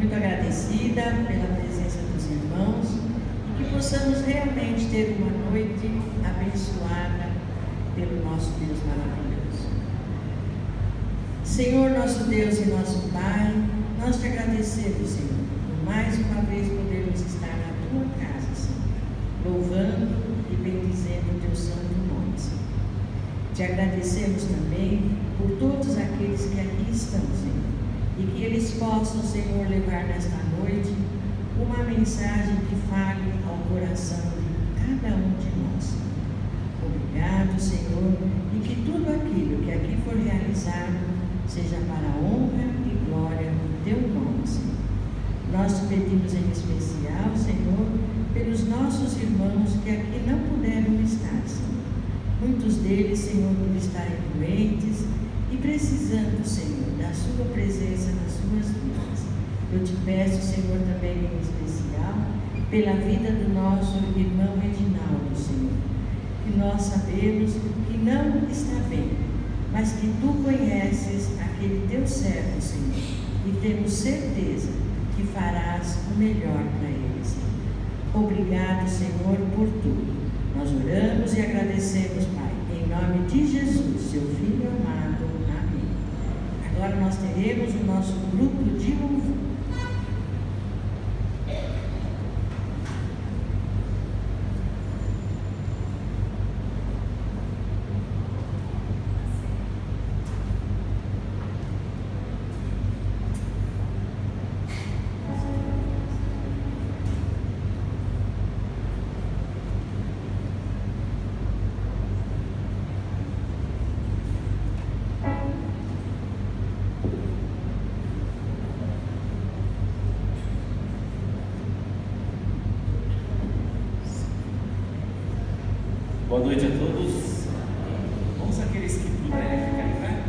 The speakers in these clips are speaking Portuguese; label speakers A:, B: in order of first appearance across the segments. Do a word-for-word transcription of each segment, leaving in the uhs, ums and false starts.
A: muito agradecida pela presença dos irmãos e que possamos realmente ter uma noite abençoada pelo nosso Deus maravilhoso. Senhor, nosso Deus e nosso Pai, nós te agradecemos, Senhor, por mais uma vez podermos estar na tua casa, Senhor, louvando e bendizendo o teu santo nome, Senhor. Te agradecemos também por todos aqueles que aqui estão, Senhor, e que eles possam, Senhor, levar nesta noite uma mensagem que fale ao coração de cada um de nós. Obrigado, Senhor, e que tudo aquilo que aqui for realizado seja para a honra e glória do teu nome, Senhor. Nós te pedimos em especial, Senhor, pelos nossos irmãos que aqui não puderam estar, Senhor. Muitos deles, Senhor, por estarem doentes e precisando, Senhor, da sua presença nas suas vidas. Eu te peço, Senhor, também em especial, pela vida do nosso irmão Reginaldo, Senhor, que nós sabemos que não está bem, mas que tu conheces aquele teu servo, Senhor, e temos certeza que farás o melhor para ele, Senhor. Obrigado, Senhor, por tudo. Nós oramos e agradecemos, Pai, em nome de Jesus, seu Filho amado. Amém. Agora nós teremos o nosso grupo de louvor.
B: Boa noite a todos. Vamos aqueles que puderem ficar em pé.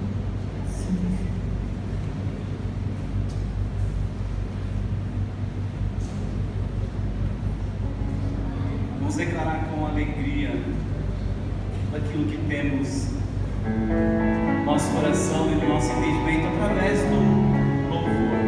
B: Vamos declarar com alegria daquilo que temos no nosso coração e no nosso entendimento através do louvor.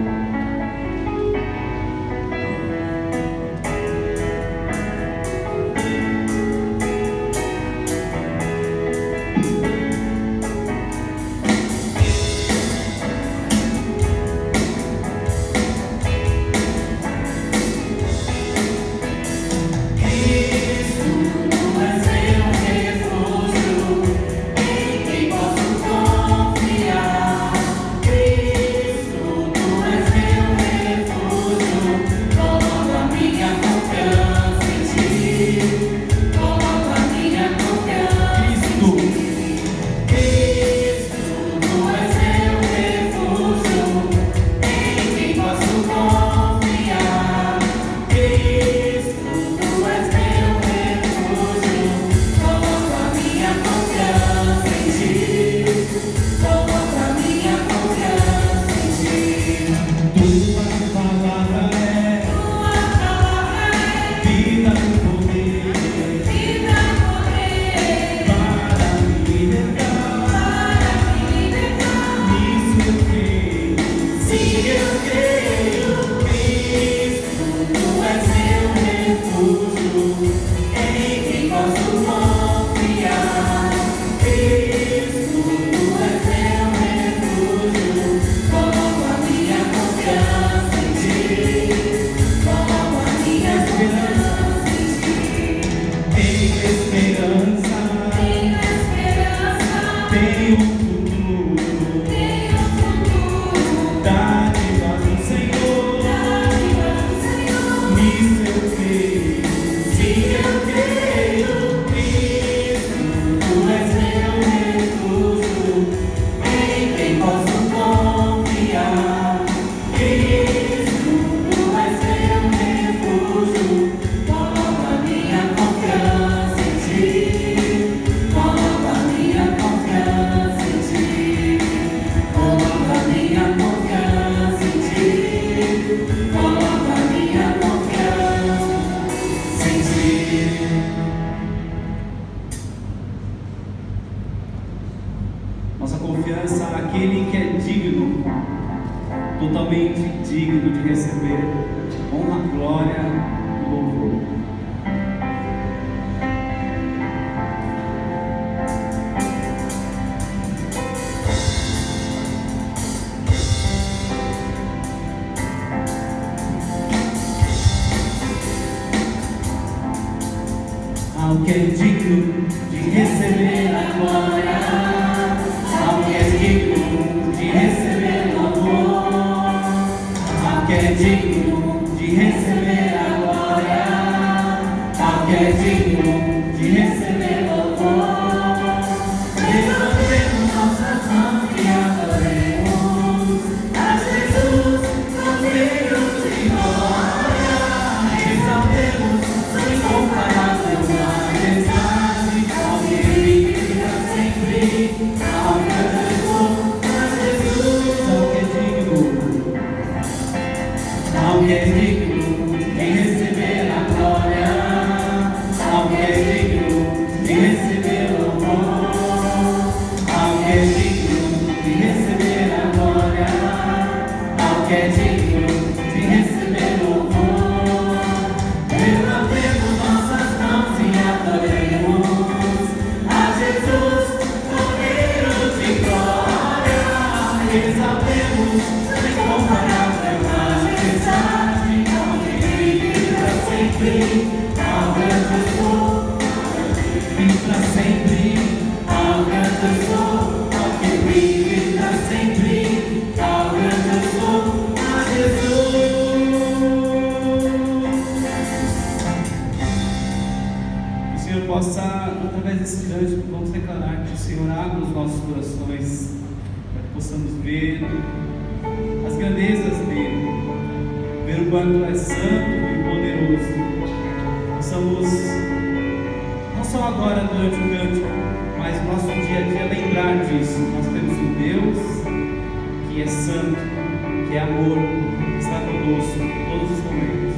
B: Nossa confiança naquele que é digno totalmente digno de receber honra, glória e louvor. Ao que é digno de receber a glória, ao que é digno de receber o amor, ao que é digno de receber a glória, ao que é digno de receber o louvor. Levantemos nossas mãos e adoremos a Jesus, Cordeiro de glória. Exaltemos sua incomparável majestade, ao que vive para sempre, ao que é Jesus, ao que é digno, ao que é digno de receber a glória, ao que é digno de receber o louvor, ao que é digno de receber a glória, ao que é digno de receber o louvor. Levantemos nossas mãos e adoremos a Jesus, Cordeiro de glória. Exaltemos sua incomparável majestade, ao que vive para sempre, ao grande sou, vive para sempre, ao grande sou, ao que vive para sempre, ao grande sou, a Jesus. Que o Senhor possa, através desse cântico, vamos declarar que o Senhor abre os nossos corações para que possamos ver as grandezas dele, ver o quanto é santo e poderoso. Possamos, não só agora durante o cântico, mas no nosso dia a dia lembrar disso. Nós temos um Deus que é santo, que é amor, que está conosco em todos os momentos.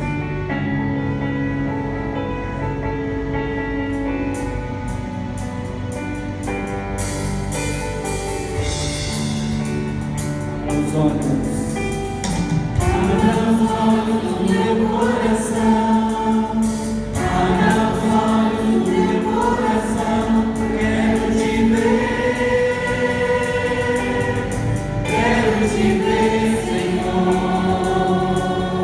B: Os olhos, abra os olhos do meu coração, abra os olhos do meu coração, quero te ver, quero te ver, Senhor.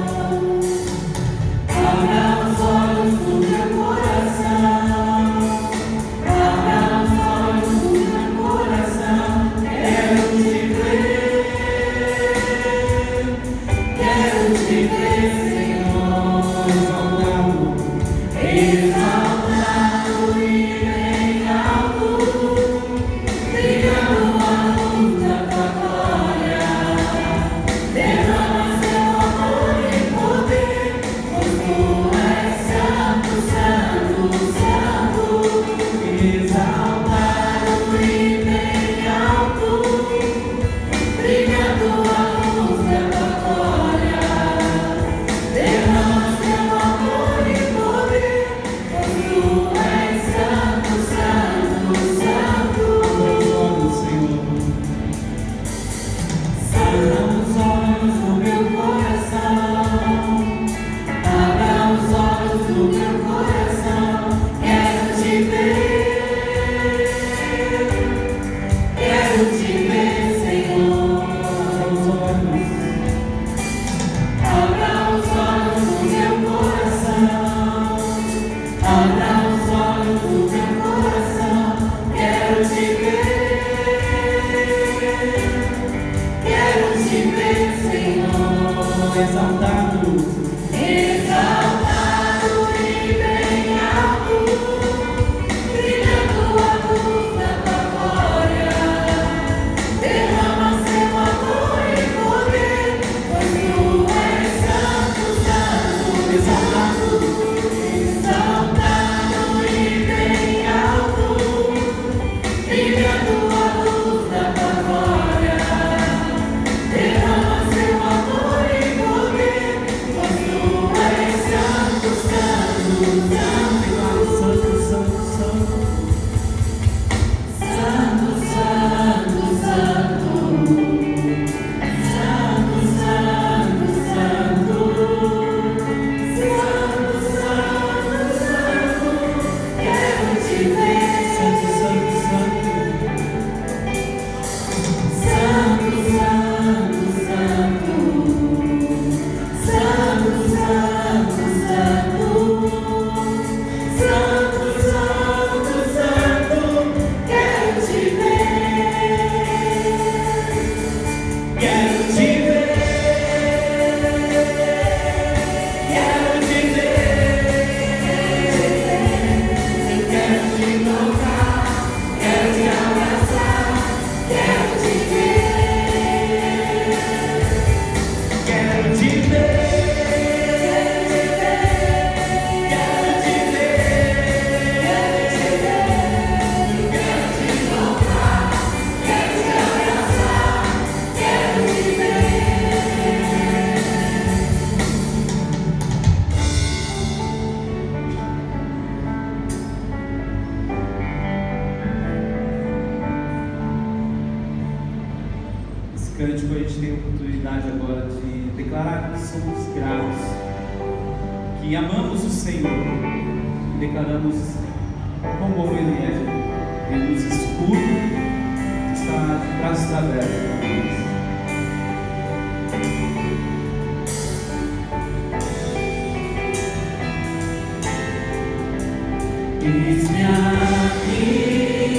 B: Abra os olhos do meu coração, abra os olhos do meu coração, quero te ver. Quero te ver, Senhor, exaltado, exaltado e bem alto, brilhando a luz da tua glória. Derrama seu amor e poder, pois tu és santo, santo, santo. Exaltado e bem alto, brilhando a luz da tua glória. Derrama seu amor e poder, pois tu és santo, santo, santo. Abra os olhos do meu coração, abra os olhos do meu coração, quero te ver, quero te ver, Senhor. Abra os olhos do meu coração, abra os olhos do meu coração, quero te ver, quero te ver, Senhor. Exaltado, exaltado e bem alto, brilhando a luz da tua glória. Derrama seu amor e poder, pois tu és santo, santo. Exaltado, exaltado e bem alto, brilhando a luz da tua glória. Derrama seu amor e poder, Cântico, a gente tem a oportunidade agora de declarar que somos gratos, que amamos o Senhor, e declaramos quão bom Ele é, Ele nos escuta, está de braços abertos. Eis-me aqui.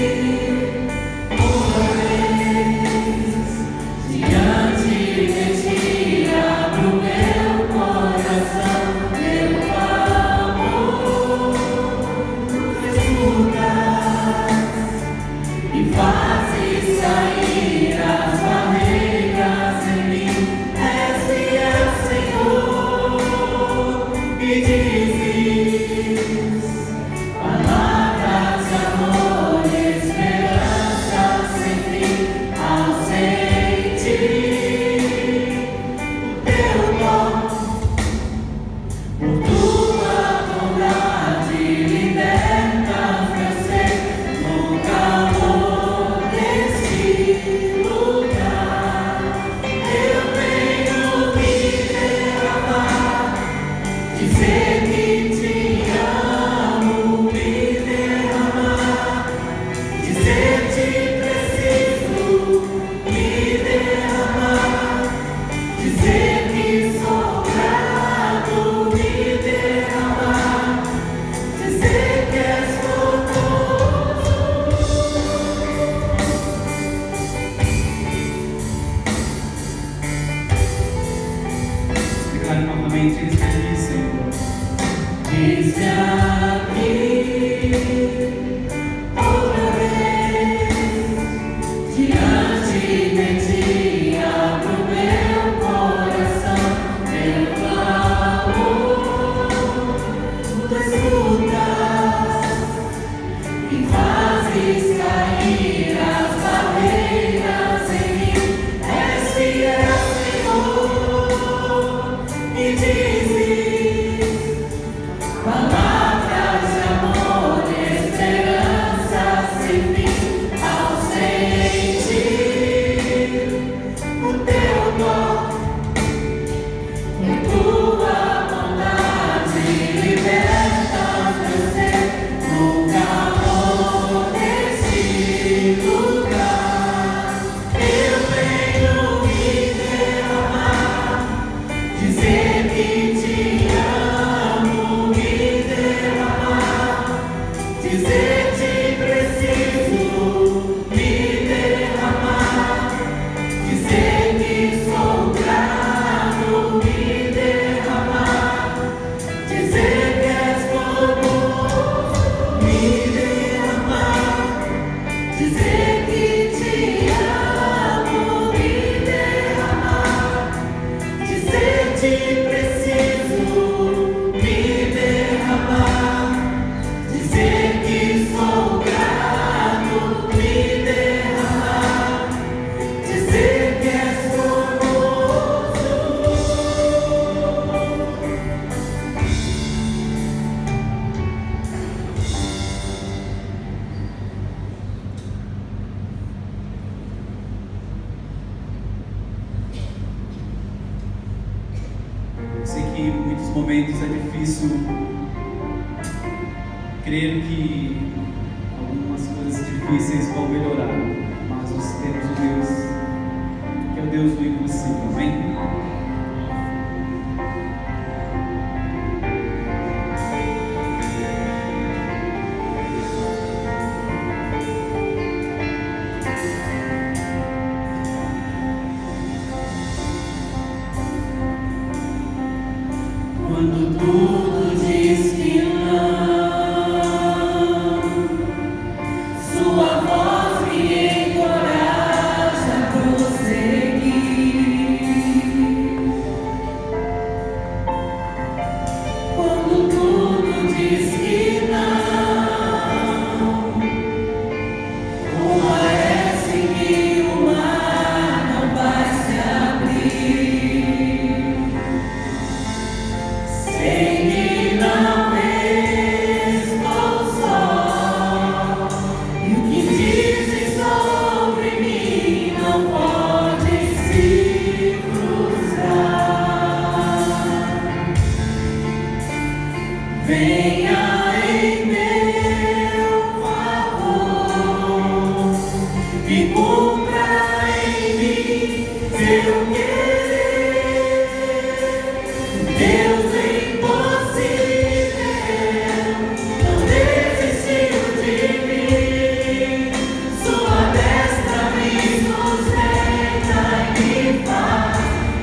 C: Creio que algumas coisas difíceis vão melhorar, mas nós temos um Deus que é o Deus do impossível, amém?
B: Quando tudo diz que não, sua voz me encoraja a prosseguir. Quando tudo diz que não, parece que o mar não vai se abrir. Sei que não estou só, e o que dizem sobre mim não pode se cruzar. Venha em meu favor e cumpra em mim seu querer. Deus impossível não desistiu de mim. Sua destra me sustenta e me faz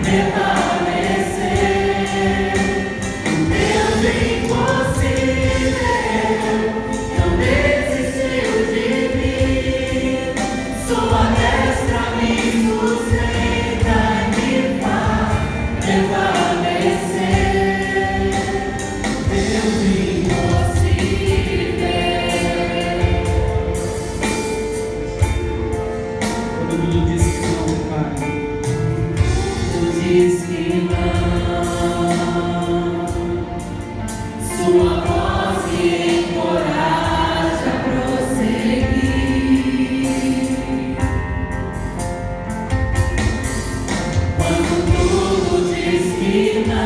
B: prevalecer. Deus impossível não desistiu de mim. Sua destra me sustenta e me faz prevalecer. Deus impossível.
C: Quando tudo diz que não, Pai.
B: Tudo diz que não, sua voz me encoraja a prosseguir. Quando tudo diz que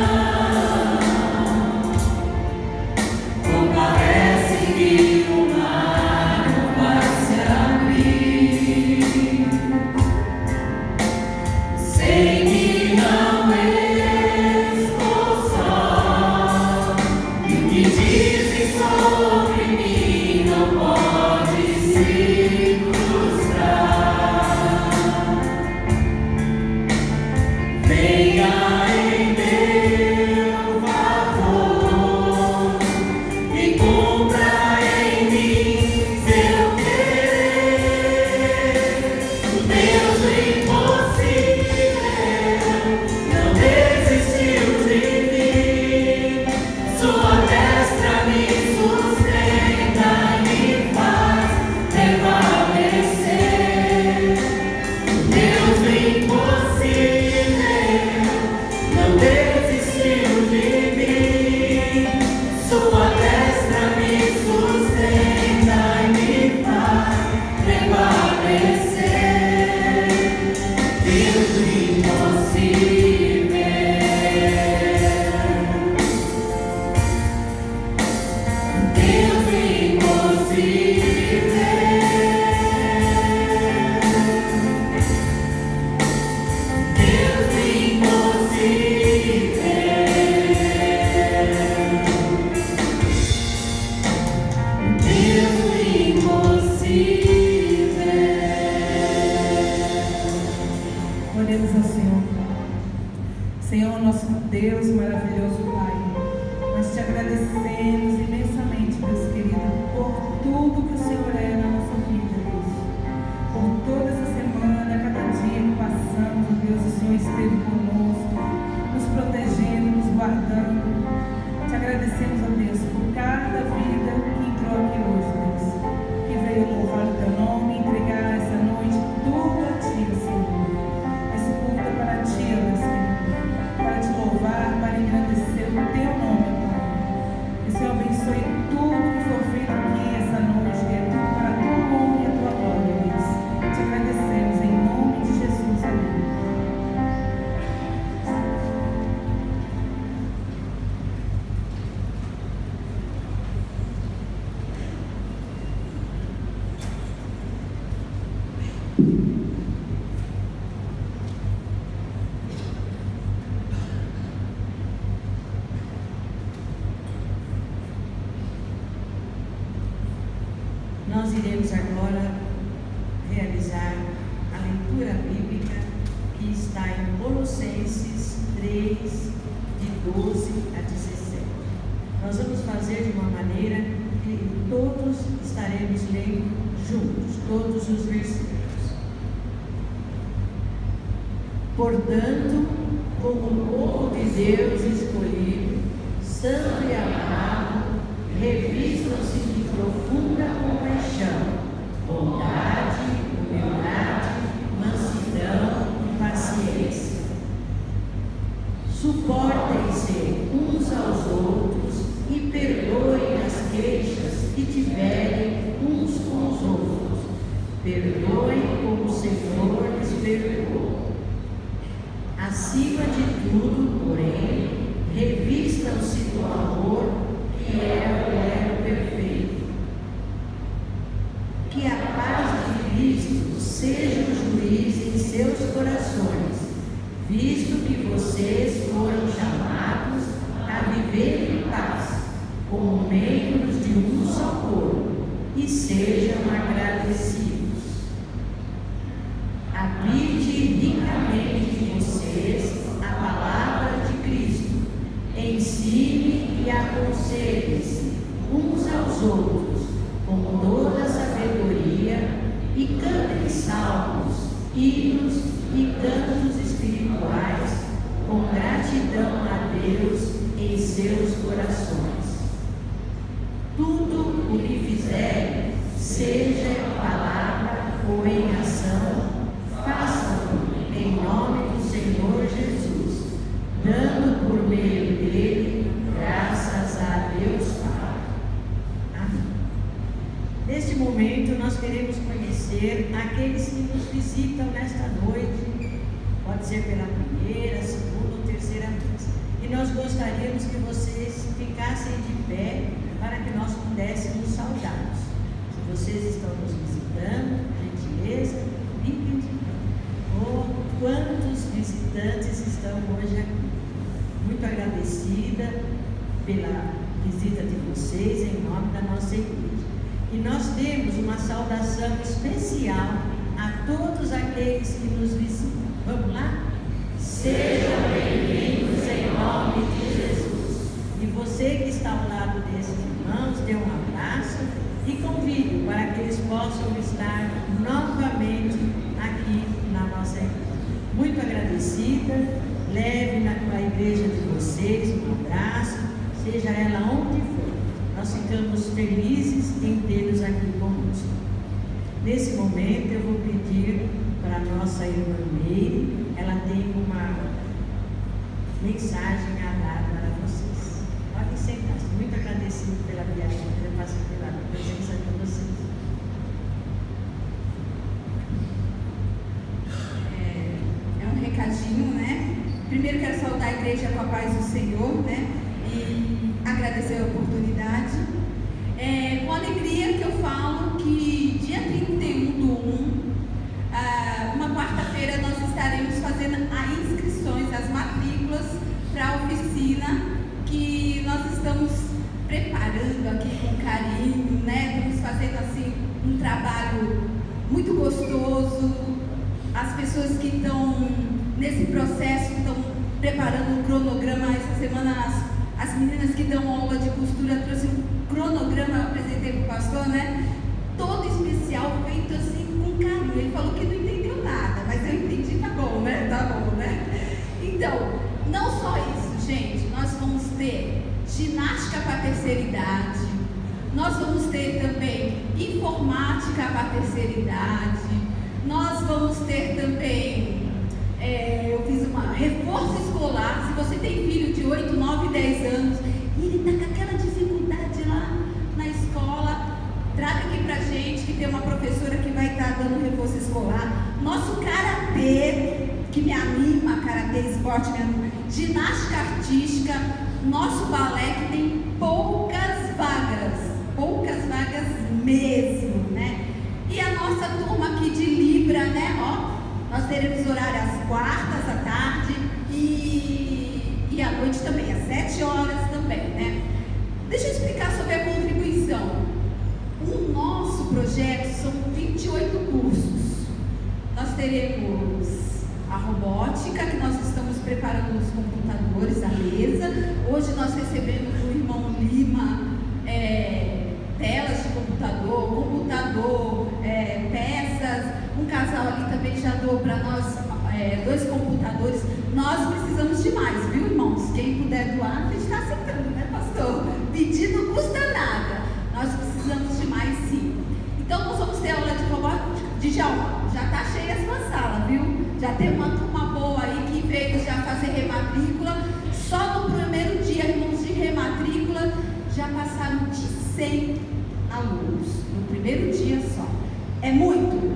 B: não, parece que o mar não vai se abrir. Sei que não estou só, e o que dizem sobre mim não pode se cruzar. Venha em meu favor e cumpra em mim seu querer. O Deus impossível não desistiu de mim. Sua destra me sustenta e me faz prevalecer. Deus impossível não desistiu de mim. Sua destra me sustenta e me faz prevalecer. Deus impossível. Deus impossível. Deus impossível. Deus impossível.
D: Oremos ao Senhor. Senhor, nosso Deus maravilhoso Pai, nós te agradecemos imensamente, Deus querido, por tudo que o Senhor é na nossa vida, Deus. Por toda essa semana, cada dia que passamos, Deus, o Senhor esteve conosco, nos protegendo, nos guardando. Te agradecemos, ó Deus, por cada vida que entrou aqui hoje, Deus, que veio louvar o teu nome, entregar essa noite tudo a ti, Senhor. Esse culto é para ti, ó Deus querido, para te louvar, para engrandecer o teu nome, Pai. Que o Senhor abençoe tudo que for feito aqui essa noite, que é tudo para a tua honra e a tua glória, Deus. Te agradecemos em nome de Jesus, amém.
A: Nós iremos agora realizar a leitura bíblica que está em Colossenses três, de doze a dezesseis. nós vamos fazer de uma maneira que todos estaremos lendo juntos, todos os versículos. Portanto, como o povo de Deus escolhido, santo e amado, revistam-se de profunda compaixão, bondade, humildade, mansidão e paciência. Suportem-se uns aos outros e perdoem as queixas que tiverem uns com os outros. Perdoem como o Senhor lhes perdoou. Acima de tudo, porém, revistam-se do amor, que é o elo perfeito. Que a paz de Cristo seja o juiz em seus corações, visto que vocês foram chamados a viver em paz, como membros de um só corpo, e sejam agradecidos. Habite ricamente em vocês a palavra de Cristo, ensine e aconselhe-se uns aos outros com toda a sabedoria e cantem salmos, hinos e cantos espirituais com gratidão a Deus em seus corações. Tudo o que fizerem, seja em palavra ou em ação, façam-no em nome do Senhor Jesus, dando por meio dele graças a Deus Pai. Amém. Neste momento, nós queremos conhecer aqueles que nos visitam nesta noite, pode ser pela primeira, segunda ou terceira vez. E nós gostaríamos que vocês ficassem de pé para que nós pudéssemos saudá-los. Se vocês estão nos visitando, gentileza, fiquem de pé. Oh, quantos visitantes estão hoje aqui. Muito agradecida pela visita de vocês em nome da nossa igreja. E nós temos uma saudação especial a todos aqueles que nos visitam. Vamos lá? Sejam bem-vindos em nome de Jesus. E você que está ao lado desses irmãos, dê um abraço e convido para que eles possam estar novamente aqui na nossa igreja. Muito agradecida, leve na a igreja de vocês um abraço, seja ela onde for. Nós ficamos felizes em tê-los aqui conosco. Nesse momento eu vou pedir para a nossa irmã Meire, ela tem uma mensagem a dar para vocês. Podem sentar-se. Muito agradecido pela viagem, pela presença de vocês.
E: É, é um recadinho, né? Primeiro quero saudar a igreja com a paz do Senhor, né? E agradecer a oportunidade. É com alegria que eu falo que dia trinta e um do um, ah, uma quarta-feira, nós estaremos fazendo as inscrições, as matrículas para a oficina que nós estamos preparando aqui com carinho, né? Estamos fazendo assim um trabalho muito gostoso. As pessoas que estão nesse processo estão preparando um cronograma. Essa semana as, as meninas que dão aula de costura trouxe um cronograma, eu apresentei para o pastor, né? Todo especial, feito assim com carinho. Ele falou que não entendeu nada, mas eu entendi, tá bom, né? Tá bom, né? Então, não só isso, gente, nós vamos ter ginástica para a terceira idade, nós vamos ter também informática para a terceira idade, nós vamos ter também, é, eu fiz uma reforço escolar. Se você tem filho de oito, nove, dez anos e ele está com aquela dificuldade lá na escola, traga aqui pra gente que tem uma professora que vai estar tá dando reforço escolar. Nosso karatê, que me anima, karatê esporte me anima, ginástica artística, nosso balé que tem poucas vagas, poucas vagas mesmo, né? E a nossa turma aqui de Libra, né? Ó, nós teremos horário às quartas à tarde e, e à noite também, às sete horas também, né? Deixa eu explicar sobre a contribuição. O nosso projeto são vinte e oito cursos. Nós teremos a robótica, que nós estamos preparando os computadores, a mesa. Hoje nós recebemos o irmão Lívio, é, dois computadores. Nós precisamos de mais, viu, irmãos? Quem puder doar, a gente está aceitando, né, pastor? Pedir não custa nada. Nós precisamos de mais, sim. Então, nós vamos ter aula de robótica. Djalma, já está cheia a sua sala, viu? Já tem uma turma boa aí que veio já fazer rematrícula. Só no primeiro dia, irmãos, de rematrícula, já passaram de cem alunos. No primeiro dia só. É muito?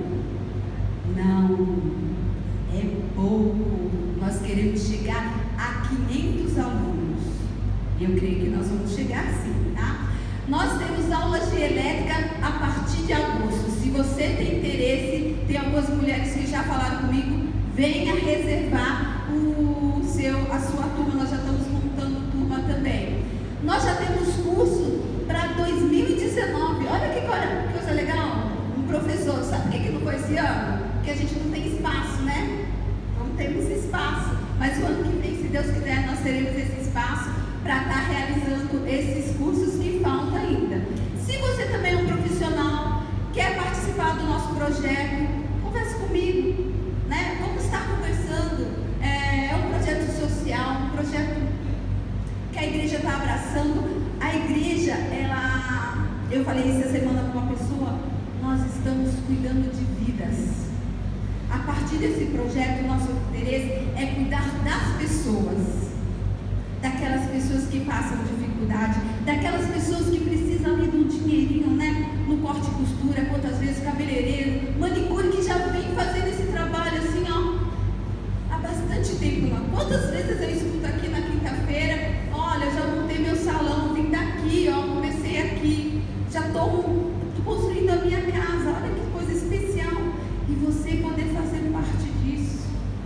E: Não. É pouco. Nós queremos chegar a quinhentos alunos. E eu creio que nós vamos chegar sim, tá? Nós temos aulas de elétrica a partir de agosto. Se você tem interesse, tem algumas mulheres que já falaram comigo, venha reservar o seu, a sua turma. Nós já estamos montando turma também. Nós já temos curso para dois mil e dezenove. Olha que coisa, coisa legal. Um professor, sabe o que, que não foi esse ano? Porque a gente não tem espaço, né? Não temos espaço. Mas o ano que vem, se Deus quiser, nós teremos esse espaço para estar realizando esses cursos que faltam ainda. Se você também é um profissional, quer participar do nosso projeto, converse comigo, né? Vamos estar conversando. É, é um projeto social, um projeto que a igreja está abraçando. A igreja, ela, eu falei essa semana com uma pessoa, nós estamos cuidando de vidas. A partir desse projeto, o nosso interesse é cuidar das pessoas, daquelas pessoas que passam dificuldade, daquelas pessoas que precisam ali de um dinheirinho, né? No corte e costura, quantas vezes cabeleireiro, manicure, que já vem fazendo esse trabalho assim, ó, há bastante tempo lá. Quantas vezes eu escuto aqui na quinta-feira, olha, já montei meu salão, vim daqui, ó, comecei aqui, já estou construindo a minha casa, olha que coisa especial. E você poder fazer parte disso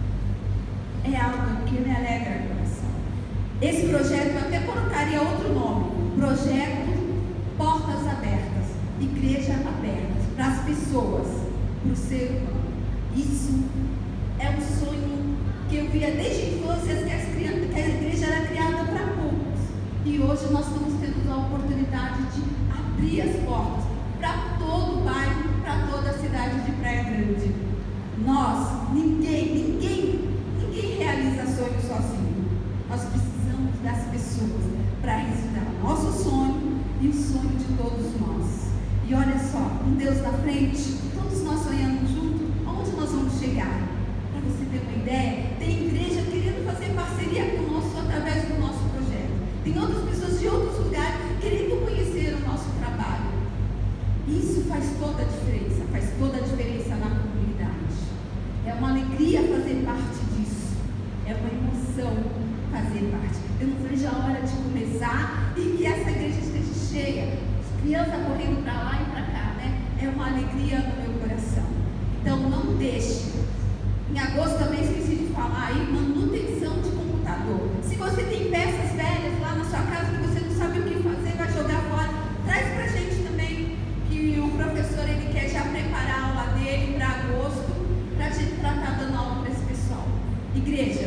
E: é algo que me alegra o coração. Esse projeto, eu até colocaria outro nome, Projeto Portas Abertas, Igreja Aberta, para as pessoas, para o ser humano. Isso é um sonho que eu via desde a infância, que, as crianças, que a igreja era criada para poucos. E hoje nós estamos tendo a oportunidade de abrir as portas para todo o bairro, para toda a cidade de Praia Grande. Nós, ninguém, ninguém, ninguém realiza sonho sozinho. Nós precisamos das pessoas para realizar o nosso sonho e o sonho de todos nós. E olha só, com Deus na frente, todos nós sonhando juntos, aonde nós vamos chegar? Para você ter uma ideia, tem igreja querendo fazer parceria conosco através do nosso projeto. Tem outras pessoas de outros lugares querendo conhecer o nosso trabalho. Isso faz toda a diferença, faz toda a diferença na comunidade. É uma alegria fazer parte disso. É uma emoção fazer parte. Eu não vejo a hora de começar e que essa igreja esteja cheia. Crianças correndo para lá e para cá, né? É uma alegria no meu coração. Então não deixe. Em agosto também esqueci de falar aí, manutenção de computador. Se você tem peças velhas lá na sua casa que você não sabe o que fazer, vai jogar fora, traz pra gente também, que o professor ele quer já preparar a aula dele para agosto, para estar dando aula para esse pessoal. Igreja,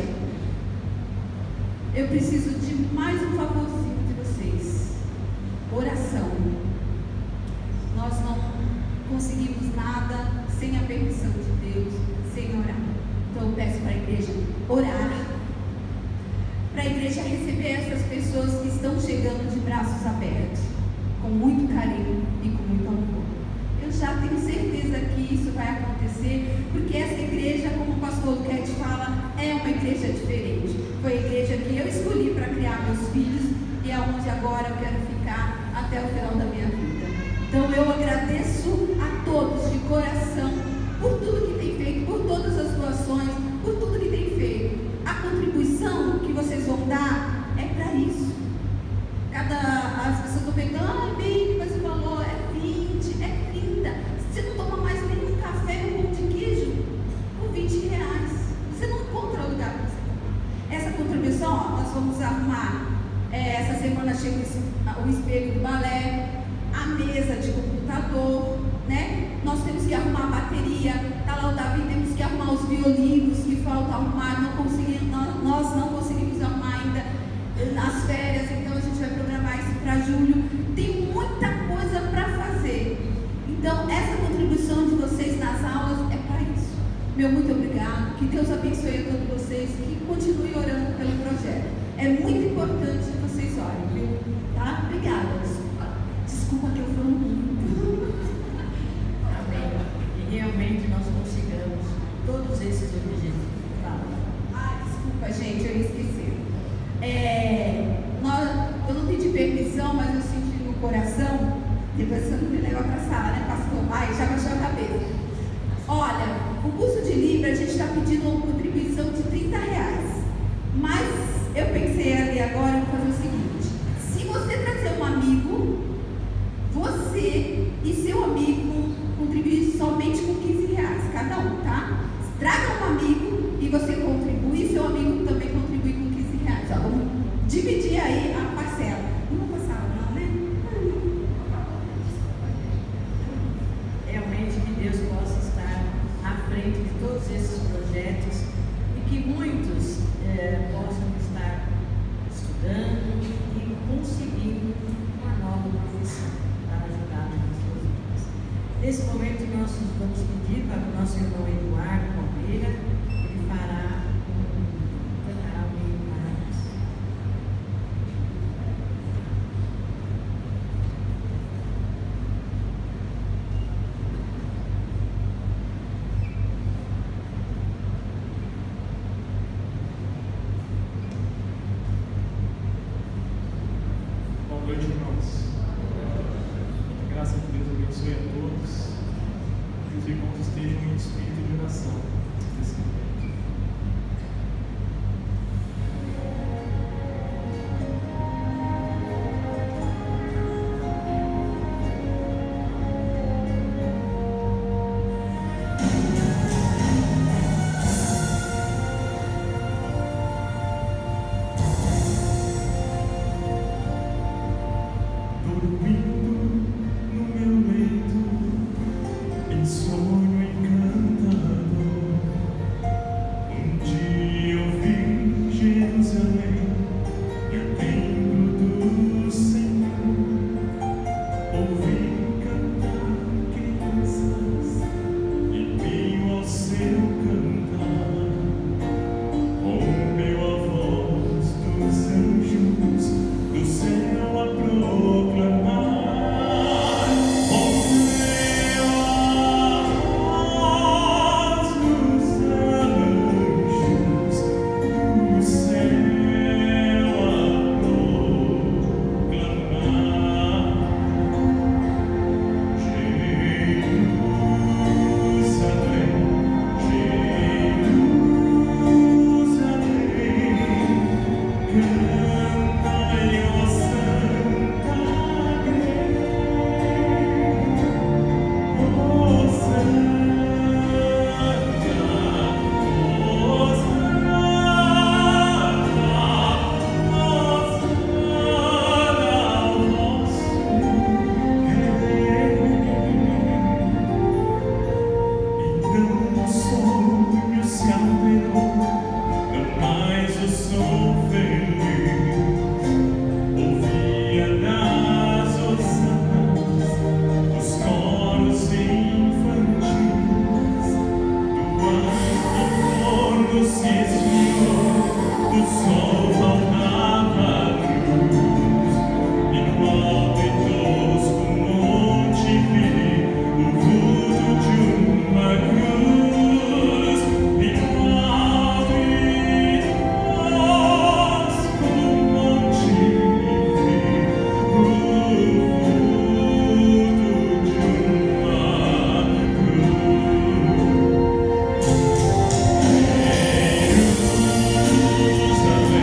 E: eu preciso de mais um favorzinho de vocês. Oração. Nós não conseguimos nada sem a permissão de Deus, sem orar. Então eu peço para a igreja orar, para a igreja receber essas pessoas que estão chegando de braços abertos, com muito carinho e com muito amor. Eu já tenho certeza que isso vai acontecer, porque essa igreja, como o pastor Luquete fala, é uma igreja diferente. Foi a igreja que eu escolhi para criar meus filhos e é onde agora eu quero ficar até o final da minha vida. Então eu agradeço a todos de coração por tudo que tem feito, por todas as doações, por tudo que tem feito. A contribuição que vocês vão dar é para isso. Cada, as pessoas estão pegando, ah, bem, mas o valor é vinte, é trinta. Você não toma mais nenhum café ou pão de queijo por vinte reais. Você não encontra lugar para você tomar. Essa contribuição, ó, nós vamos arrumar. É, essa semana chega o espelho do balé, a mesa de computador, né? Nós temos que arrumar a bateria. Tá lá o Davi, temos que arrumar os violinos que falta arrumar. Não conseguimos, nós, nós não conseguimos arrumar ainda nas férias, então a gente vai programar isso para julho. Tem muita coisa para fazer. Então essa contribuição de vocês nas aulas é para isso. Meu muito obrigado. Que Deus abençoe a todos vocês e que continue orando pelo projeto. É muito importante que vocês orem, viu? Tá? Obrigada. Desculpa, desculpa que eu falo muito.
A: Amém. E realmente nós consigamos todos esses objetivos. Fala.
E: Ah, desculpa, gente, eu ia esquecer. É, nós, eu não pedi permissão, mas eu senti no coração. Depois você não me leva para a sala, né, pastor? Ai, já baixou a cabeça. Olha, o curso de Libra a gente está pedindo uma contribuição de trinta reais. Mas eu pensei ali agora, vou fazer o seguinte: se você trazer um amigo, você e seu amigo contribuir somente com quinze reais cada um, tá? Traga um amigo e você contribui, e seu amigo também contribui com quinze reais. Ó, vamos dividir aí a parcela. Não vou passar, não, né?
A: Realmente que Deus possa estar à frente de todos esses projetos e que muitos eh, possam estar estudando e conseguindo uma nova profissão para ajudar nas suas vidas. Nesse momento nós vamos pedir para o nosso irmão Eduardo Palmeira, ele fará um canal meio para nós.
F: Boa noite, irmãos. Que a graça de Deus abençoe a todos. Que os irmãos estejam em espírito de oração nesse momento. Dormindo no meu leito, em sonho encantador, um dia eu vi Jerusalém e o templo do Senhor. Ouvi cantar crianças em meio ao seu cantar. Rompeu a voz dos anjos do céu a proclamar. Rompeu a voz dos anjos do céu a proclamar. Jerusalém.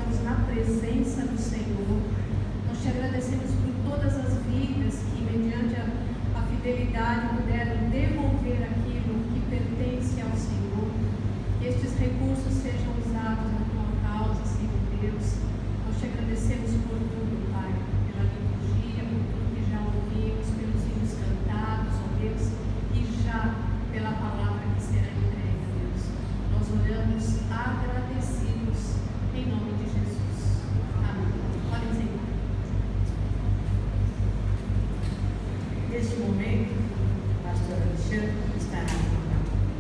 G: estamos na presença do Senhor. Nós te agradecemos por todas as vidas que, mediante a, a fidelidade, puderam devolver aquilo que pertence ao Senhor. Que estes recursos sejam usados na tua causa, Senhor Deus. Nós te agradecemos por tudo, Pai, pela liturgia, por tudo que já ouvimos, pelos hinos cantados, ó Deus, e já pela palavra que será entregue, Deus. Nós oramos agradecidos em nome de Jesus. Amém. Podem sentar.
A: Neste momento, o pastor Alexandre estará com a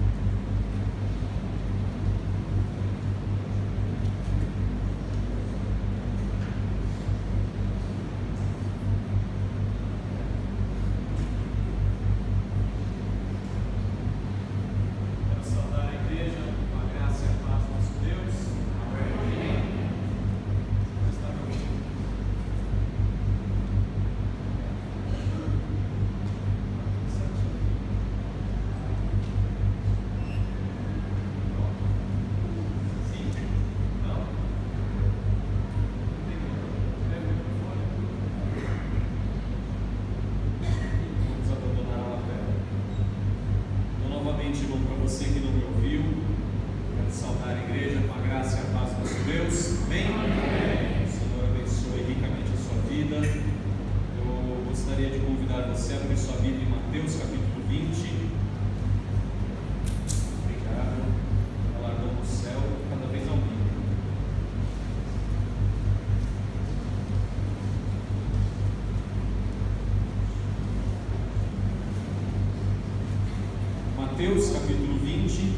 H: Mateus capítulo vinte.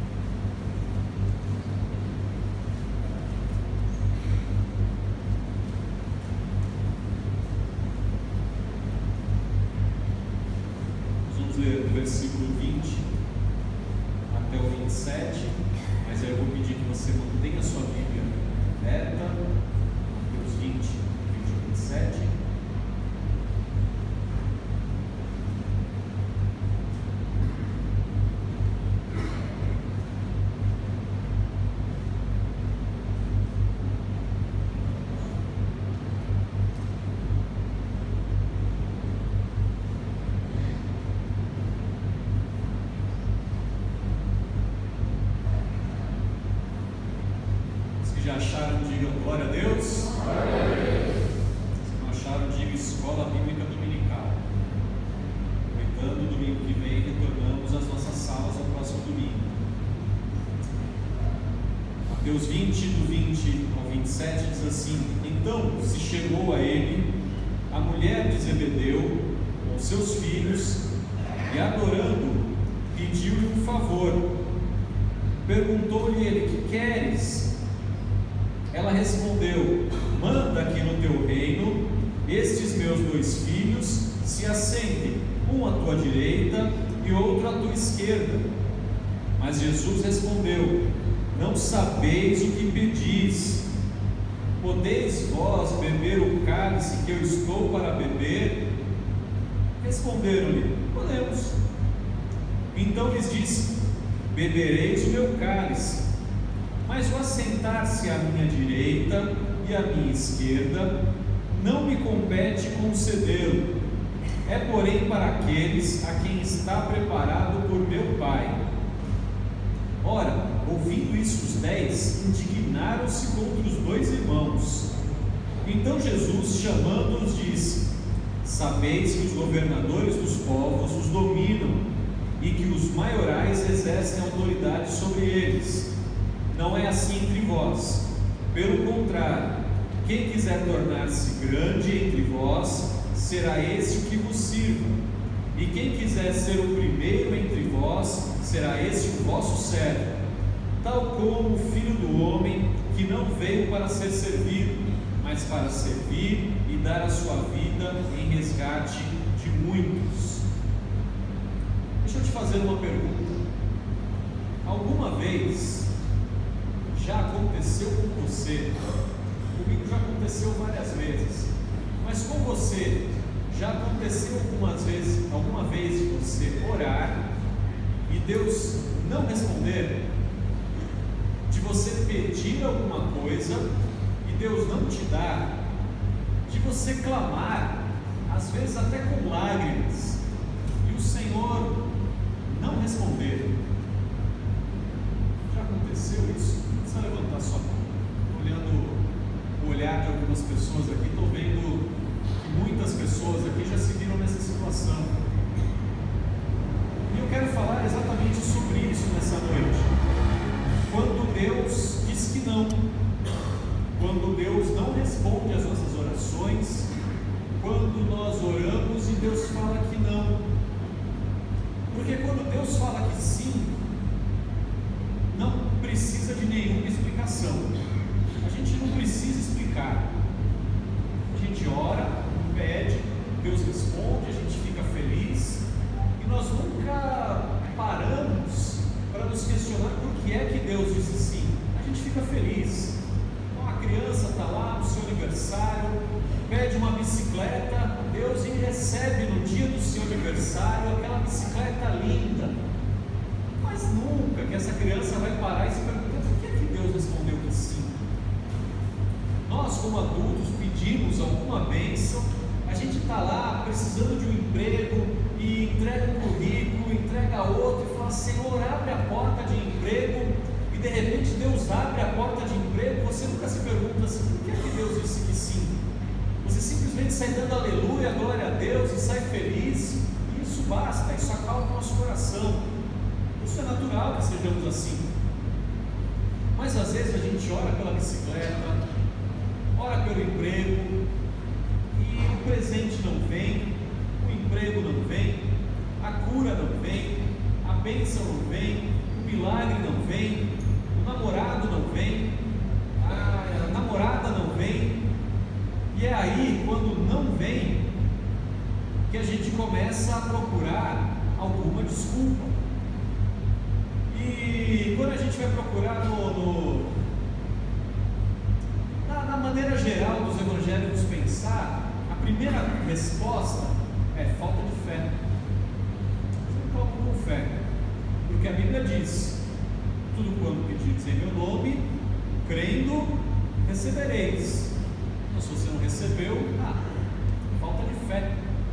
H: Nós vamos ler do versículo vinte até o vinte e sete, mas eu vou pedir que você mantenha a sua Bíblia aberta. Mateus vinte, vinte a vinte e sete. Já acharam, digam glória a Deus. Glória a Deus. Se não acharam, digam Escola Bíblica Dominical. Aproveitando, domingo que vem retornamos às nossas salas ao próximo domingo. Mateus vinte, do vinte ao vinte e sete, diz assim: Então se chegou a ele a mulher de Zebedeu com seus filhos e, adorando, pediu-lhe um favor. Perguntou-lhe ele: Que queres? Ela respondeu: Manda que no teu reino estes meus dois filhos se assentem, um à tua direita e outro à tua esquerda. Mas Jesus respondeu: Não sabeis o que pedis. Podeis vós beber o cálice que eu estou para beber? Responderam-lhe: Podemos. Então lhes disse: Bebereis o meu cálice, mas o assentar-se à minha direita e à minha esquerda não me compete concedê-lo. É, porém, para aqueles a quem está preparado por meu Pai. Ora, ouvindo isso, os dez indignaram-se contra os dois irmãos. Então Jesus, chamando-os, disse: Sabeis que os governadores dos povos os dominam e que os maiorais exercem autoridade sobre eles. Não é assim entre vós. Pelo contrário, quem quiser tornar-se grande entre vós, será esse o que vos sirva. E quem quiser ser o primeiro entre vós, será esse o vosso servo. Tal como o Filho do Homem, que não veio para ser servido, mas para servir e dar a sua vida em resgate de muitos. Deixa eu te fazer uma pergunta. Alguma vez já aconteceu com você? Comigo já aconteceu várias vezes, mas com você já aconteceu algumas vezes, alguma vez de você orar e Deus não responder? De você pedir alguma coisa Deus não te dá de você clamar, às vezes até com lágrimas, e o Senhor não responder? Já aconteceu isso? Não precisa levantar sua mão. Olhando o olhar de algumas pessoas aqui, estou vendo que muitas pessoas aqui já se viram nessa situação. E eu quero falar exatamente sobre isso nessa noite. Quando Deus diz que não, quando Deus não responde às nossas orações, quando nós oramos e Deus fala que não. Porque quando Deus fala que sim, não precisa de nenhuma explicação. A gente não precisa explicar. A gente ora, pede, Deus responde, a gente fica feliz, e nós nunca paramos para nos questionar por que é que Deus disse sim. A gente fica feliz. Então, a criança está lá no seu aniversário, pede uma bicicleta, Deus recebe no dia do seu aniversário aquela bicicleta linda. Mas nunca que essa criança vai parar e se perguntar por que é que Deus respondeu que sim. Nós, como adultos, pedimos alguma bênção, a gente está lá precisando de um emprego e entrega um currículo, entrega outro e fala: Senhor, abre a porta de emprego, e de repente Deus abre a porta de emprego. Você nunca se pergunta assim: por que é que Deus disse que sim? Você simplesmente sai dando aleluia, glória a Deus, e sai feliz, e isso basta, isso acalma o nosso coração. Isso é natural que sejamos assim. Mas às vezes a gente ora pela bicicleta, ora pelo emprego, e o presente não vem, o emprego não vem, a cura não vem, a bênção não vem, o milagre não vem, o namorado não vem, a, a namorada não vem. E é aí, quando não vem, que a gente começa a procurar alguma desculpa. E quando a gente vai procurar no, no, na, na maneira geral dos evangélicos pensar, a primeira resposta é falta de fé. Você não toma com fé, porque a Bíblia diz: tudo quanto pedires em meu nome, crendo, recebereis. Então, se você não recebeu, ah, falta de fé.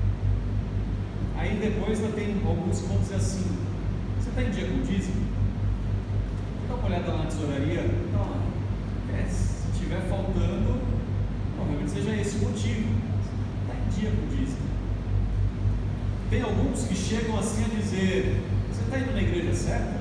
H: Aí depois ainda tem alguns que vão dizer assim: você está em dia com o dízimo? Dá uma olhada lá na tesouraria. Não, é, se estiver faltando, provavelmente seja esse o motivo. Está em dia com o dízimo. Tem alguns que chegam assim a dizer: você está indo na igreja certa?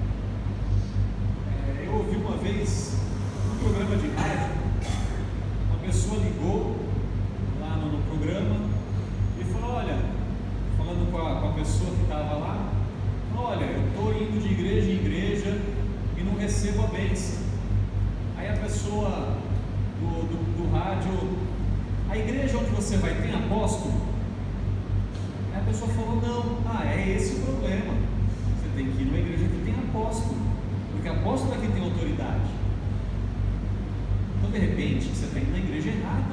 H: É, eu ouvi uma vez um programa de rádio, uma pessoa ligou lá no, no programa e falou: olha, falando com a, com a pessoa que estava lá, olha, eu estou indo de igreja em igreja e não recebo a bênção. Aí a pessoa do, do, do rádio: a igreja onde você vai tem apóstolo? Aí a pessoa falou: não. Ah, é esse o problema. Você tem que ir numa igreja que tem apóstolo, porque apóstolo é quem tem autoridade. Então, de repente, você está indo na igreja errada.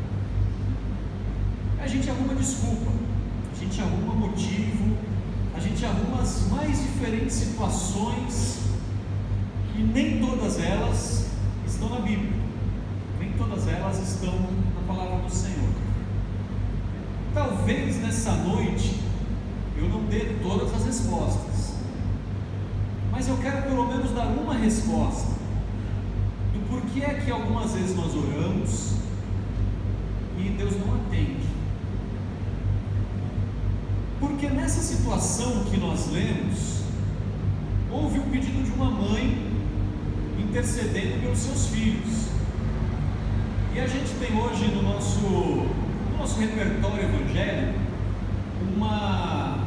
H: A gente arruma desculpa, a gente arruma motivo, a gente arruma as mais diferentes situações, e nem todas elas estão na Bíblia, nem todas elas estão na palavra do Senhor. Talvez nessa noite eu não dê todas as respostas, mas eu quero pelo menos dar uma resposta do porquê é que algumas vezes nós oramos e Deus não atende. Porque nessa situação que nós lemos, houve um pedido de uma mãe intercedendo pelos seus filhos. E a gente tem hoje no nosso, no nosso repertório evangélico uma,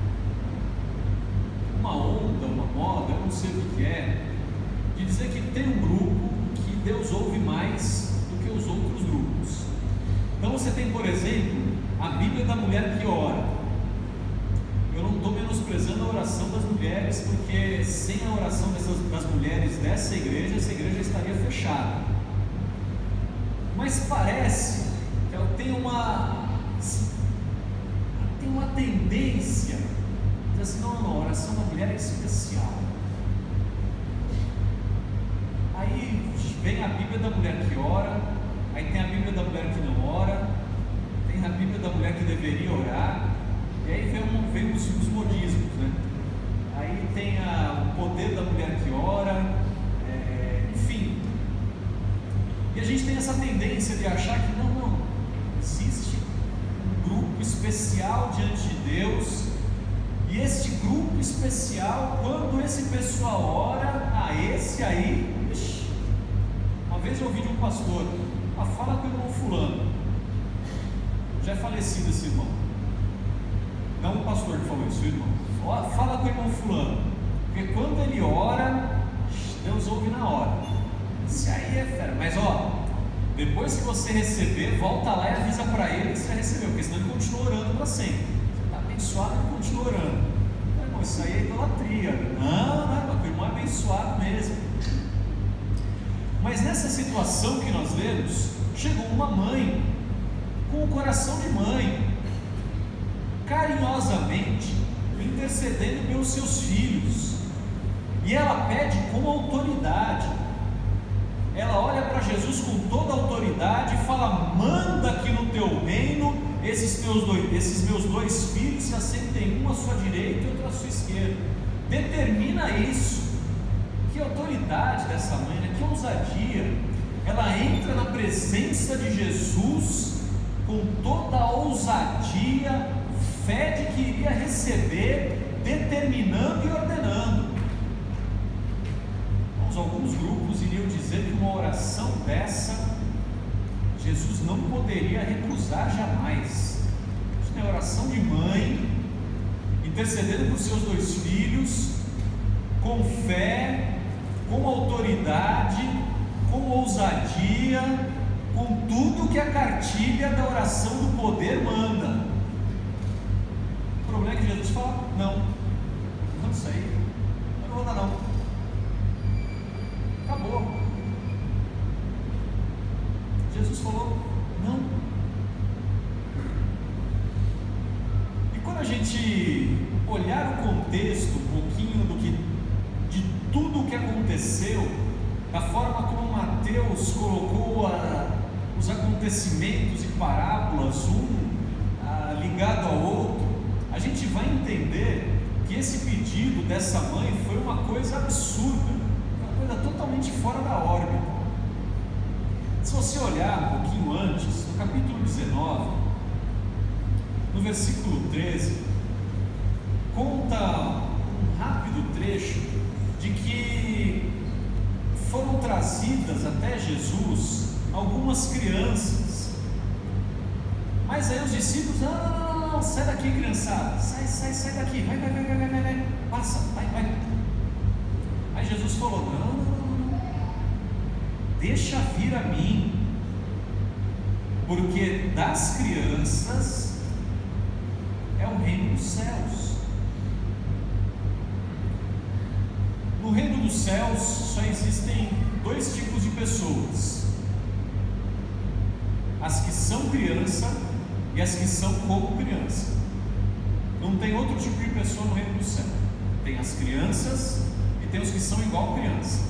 H: uma onda, uma moda, eu não sei o que é, de dizer que tem um grupo que Deus ouve mais do que os outros grupos. Então você tem, por exemplo, a Bíblia da mulher que ora. Eu não estou menosprezando a oração das mulheres, porque sem a oração dessas, das mulheres dessa igreja, essa igreja estaria fechada. Mas parece que ela tem uma, tem uma tendência a dizer assim: não, não, a oração da mulher é especial. Aí vem a Bíblia da mulher que ora, E a gente tem essa tendência de achar que não, não, existe um grupo especial diante de Deus, e este grupo especial, quando esse pessoal ora, a esse aí, ixi, uma vez eu ouvi de um pastor, ah, fala com o irmão fulano, já é falecido esse irmão, não o pastor que falou isso, o irmão, fala com o irmão fulano, porque quando ele ora, Deus ouve na hora. Isso aí é fera, mas ó, depois que você receber, volta lá e avisa para ele que você já recebeu, porque senão ele continua orando para sempre. Você está abençoado e continua orando. Não, irmão, isso aí é idolatria. Não, não, o irmão é abençoado mesmo. Mas nessa situação que nós lemos, chegou uma mãe, com o coração de mãe, carinhosamente intercedendo pelos seus filhos, e ela pede com autoridade. Ela olha para Jesus com toda a autoridade e fala: manda que no teu reino esses, teus dois, esses meus dois filhos se assentem, um à sua direita e outro à sua esquerda. Determina isso. Que autoridade dessa mãe, né? Que ousadia. Ela entra na presença de Jesus com toda a ousadia, fé de que iria receber, determinando e ordenando. Alguns grupos iriam dizer que uma oração dessa Jesus não poderia recusar jamais. Isso é oração de mãe, intercedendo por seus dois filhos, com fé, com autoridade, com ousadia, com tudo que a cartilha da oração do poder manda. O problema é que Jesus fala: não, não sei, eu não vou dar não. Acabou. Jesus falou: não. E quando a gente olhar o contexto, um pouquinho do que, de tudo o que aconteceu, da forma como Mateus colocou a, os acontecimentos e parábolas, um a, ligado ao outro, a gente vai entender que esse pedido dessa mãe foi uma coisa absurda, coisa totalmente fora da órbita. Se você olhar um pouquinho antes, no capítulo dezenove, no versículo treze, conta um rápido trecho de que foram trazidas até Jesus algumas crianças, mas aí os discípulos: não, não, não, não, sai daqui, criançada, sai, sai, sai daqui, vai, vai, vai, vai, vai, vai, passa, vai, vai. Aí Jesus falou: não, não, não, não, deixa vir a mim, porque das crianças é o reino dos céus. No reino dos céus só existem dois tipos de pessoas: as que são criança e as que são como criança. Não tem outro tipo de pessoa no reino do céu. Tem as crianças e tem os que são igual criança.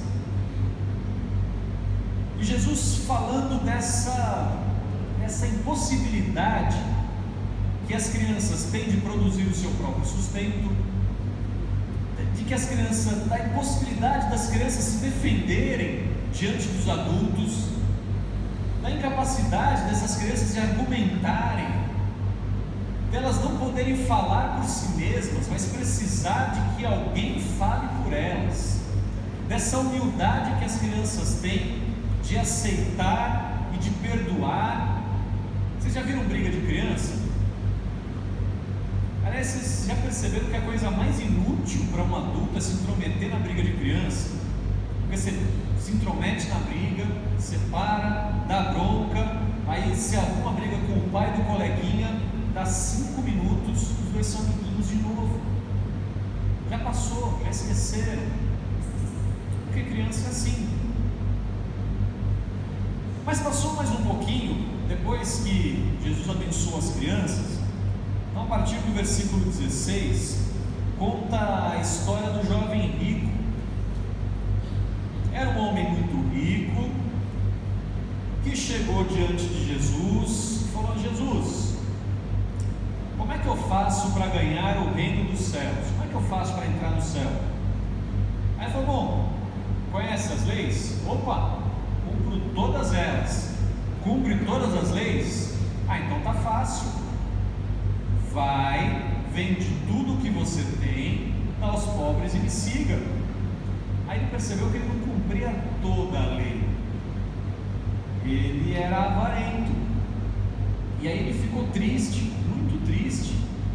H: E Jesus falando dessa, dessa impossibilidade que as crianças têm de produzir o seu próprio sustento, de que as crianças, da impossibilidade das crianças se defenderem diante dos adultos, da incapacidade dessas crianças de argumentarem, delas não poderem falar por si mesmas, mas precisar de que alguém fale por elas, dessa humildade que as crianças têm de aceitar e de perdoar. Vocês já viram briga de criança? Aliás, vocês já perceberam que a coisa mais inútil para um adulto é se intrometer na briga de criança? Porque você se intromete na briga, separa, dá bronca, aí se arruma briga com o pai do coleguinha, dá cinco minutos, os dois são amiguinhos de novo. Já passou, já esqueceram. Porque criança é assim. Mas passou mais um pouquinho, depois que Jesus abençoou as crianças. Então, a partir do versículo dezesseis, conta a história do jovem rico. Era um homem muito rico, que chegou diante de Jesus e falou: Jesus, como é que eu faço para ganhar o reino dos céus? Como é que eu faço para entrar no céu? Aí ele falou: bom, conhece as leis? Opa, cumpro todas elas. cumpre todas as leis? Ah, então tá fácil. Vai, vende tudo que você tem, dá aos pobres e me siga. Aí ele percebeu que ele não cumpria toda a lei. Ele era avarento. E aí ele ficou triste, muito triste.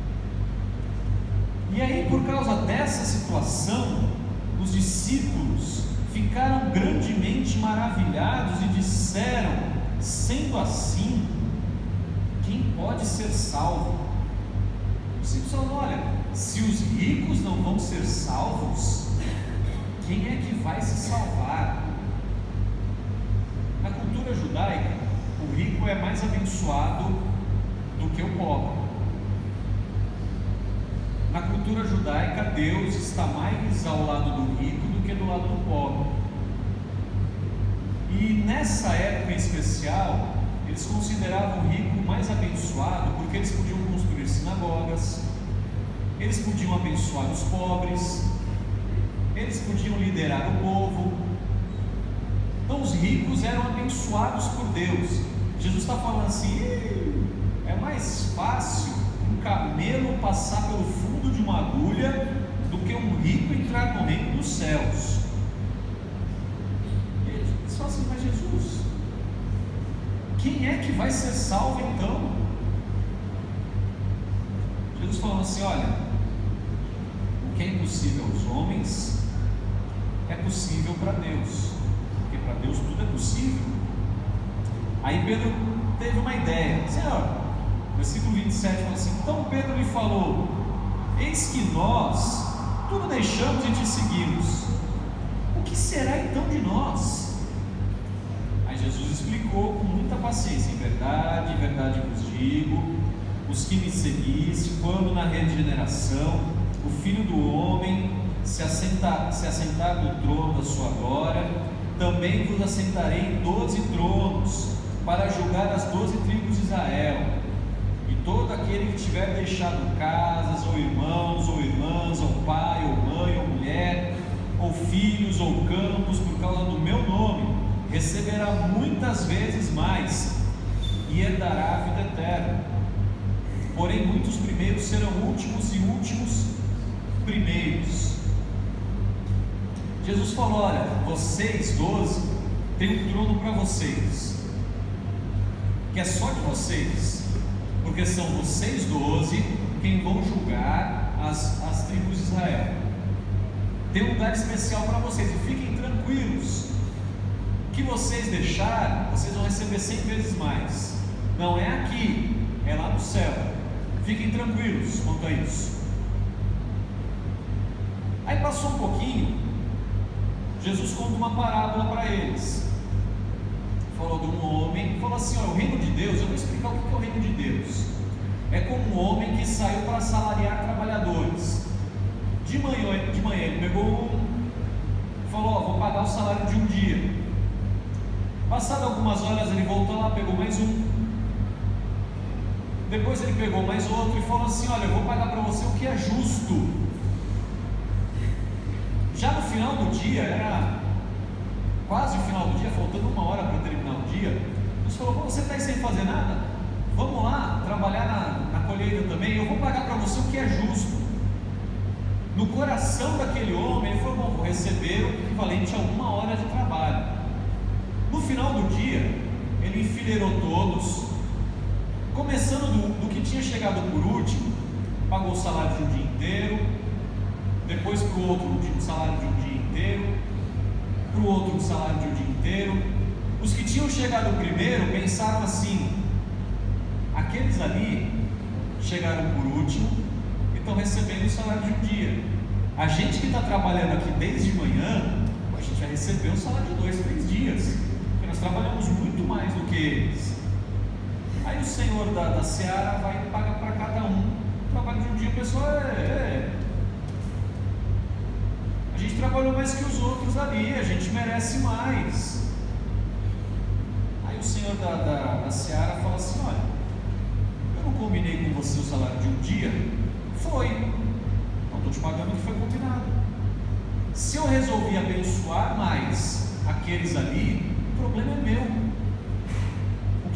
H: E aí, por causa dessa situação, os discípulos ficaram grandemente maravilhados e disseram: sendo assim, quem pode ser salvo? Os discípulos falaram: olha, se os ricos não vão ser salvos, quem é que vai se salvar? Na cultura judaica, o rico é mais abençoado do que o pobre. Na cultura judaica, Deus está mais ao lado do rico do que do lado do pobre. E nessa época em especial, eles consideravam o rico mais abençoado porque eles podiam construir sinagogas, eles podiam abençoar os pobres, eles podiam liderar o povo. Então os ricos eram abençoados por Deus. Jesus está falando assim: é mais fácil um camelo passar pelo fundo de uma agulha do que um rico entrar no reino dos céus. E eles falam assim: mas Jesus, quem é que vai ser salvo então? Jesus falou assim: olha, o que é impossível aos homens é possível para Deus, porque para Deus tudo é possível. Aí Pedro teve uma ideia. Senhor, versículo vinte e sete fala assim: então Pedro lhe falou: eis que nós tudo deixamos e te seguimos, o que será então de nós? Aí Jesus explicou com muita paciência: em verdade, em verdade vos digo, os que me seguisse, quando na regeneração o Filho do Homem se assentar, se assentar no trono da sua glória, também vos assentarei em doze tronos, para julgar as doze tribos de Israel. E todo aquele que tiver deixado casas, ou irmãos, ou irmãs, ou pai, ou mãe, ou mulher, ou filhos, ou campos, por causa do meu nome, receberá muitas vezes mais, e herdará a vida eterna. Porém, muitos primeiros serão últimos, e últimos primeiros. Jesus falou: olha, vocês doze têm um trono para vocês, que é só de vocês, porque são vocês doze quem vão julgar as, as tribos de Israel. Tem um lugar especial para vocês, e fiquem tranquilos, o que vocês deixarem, vocês vão receber cem vezes mais. Não é aqui, é lá no céu. Fiquem tranquilos quanto a isso. Aí passou um pouquinho, Jesus conta uma parábola para eles. Falou de um homem, falou assim: ó, o reino de Deus, eu vou explicar o que é o reino de Deus. É como um homem que saiu para assalariar trabalhadores. De manhã, de manhã ele pegou um, falou: ó, vou pagar o salário de um dia. Passado algumas horas ele voltou lá, pegou mais um. Depois ele pegou mais outro e falou assim: olha, eu vou pagar para você o que é justo. Já no final do dia, era quase o final do dia, faltando uma hora para terminar o dia, Deus falou: você está aí sem fazer nada? Vamos lá trabalhar na, na colheita também, eu vou pagar para você o que é justo. No coração daquele homem, ele falou: bom, vou receber o equivalente a uma hora de trabalho. No final do dia, ele enfileirou todos, começando do, do que tinha chegado por último, pagou o salário de um dia inteiro, depois para o outro o salário de um dia inteiro, para o outro o salário de um dia inteiro. Os que tinham chegado primeiro pensaram assim: aqueles ali chegaram por último e estão recebendo o salário de um dia. A gente que está trabalhando aqui desde manhã, a gente vai receber um salário de dois, três dias, porque nós trabalhamos muito mais do que eles. Aí o Senhor da, da Seara vai pagar para cada um o trabalho de um dia. O pessoal é, é a gente trabalhou mais que os outros ali, a gente merece mais. Aí o Senhor da, da, da Seara fala assim: olha, eu não combinei com você o salário de um dia? Foi, não estou te pagando o que foi combinado. Se eu resolvi abençoar mais aqueles ali, o problema é meu. O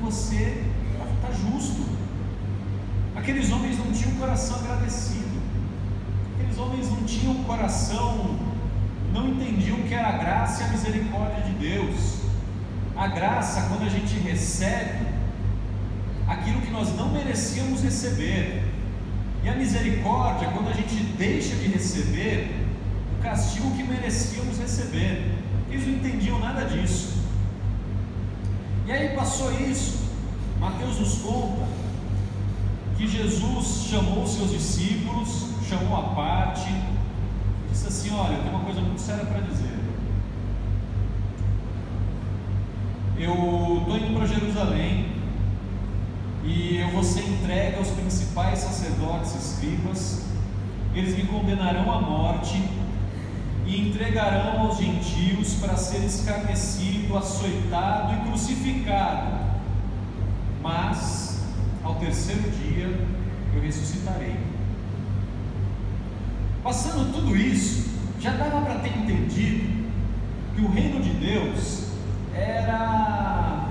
H: você está justo. Aqueles homens não tinham um coração agradecido, aqueles homens não tinham um coração, não entendiam o que era a graça e a misericórdia de Deus. A graça, quando a gente recebe aquilo que nós não merecíamos receber, e a misericórdia, quando a gente deixa de receber o castigo que merecíamos receber. Eles não entendiam nada disso. E aí passou isso. Mateus nos conta que Jesus chamou os seus discípulos, chamou à parte, disse assim: olha, eu tenho uma coisa muito séria para dizer. Eu estou indo para Jerusalém e eu vou ser entregue aos principais sacerdotes e escribas. Eles me condenarão à morte e entregarão aos gentios para ser escarnecido, açoitado e crucificado. Mas ao terceiro dia eu ressuscitarei. Passando tudo isso, já dava para ter entendido que o reino de Deus era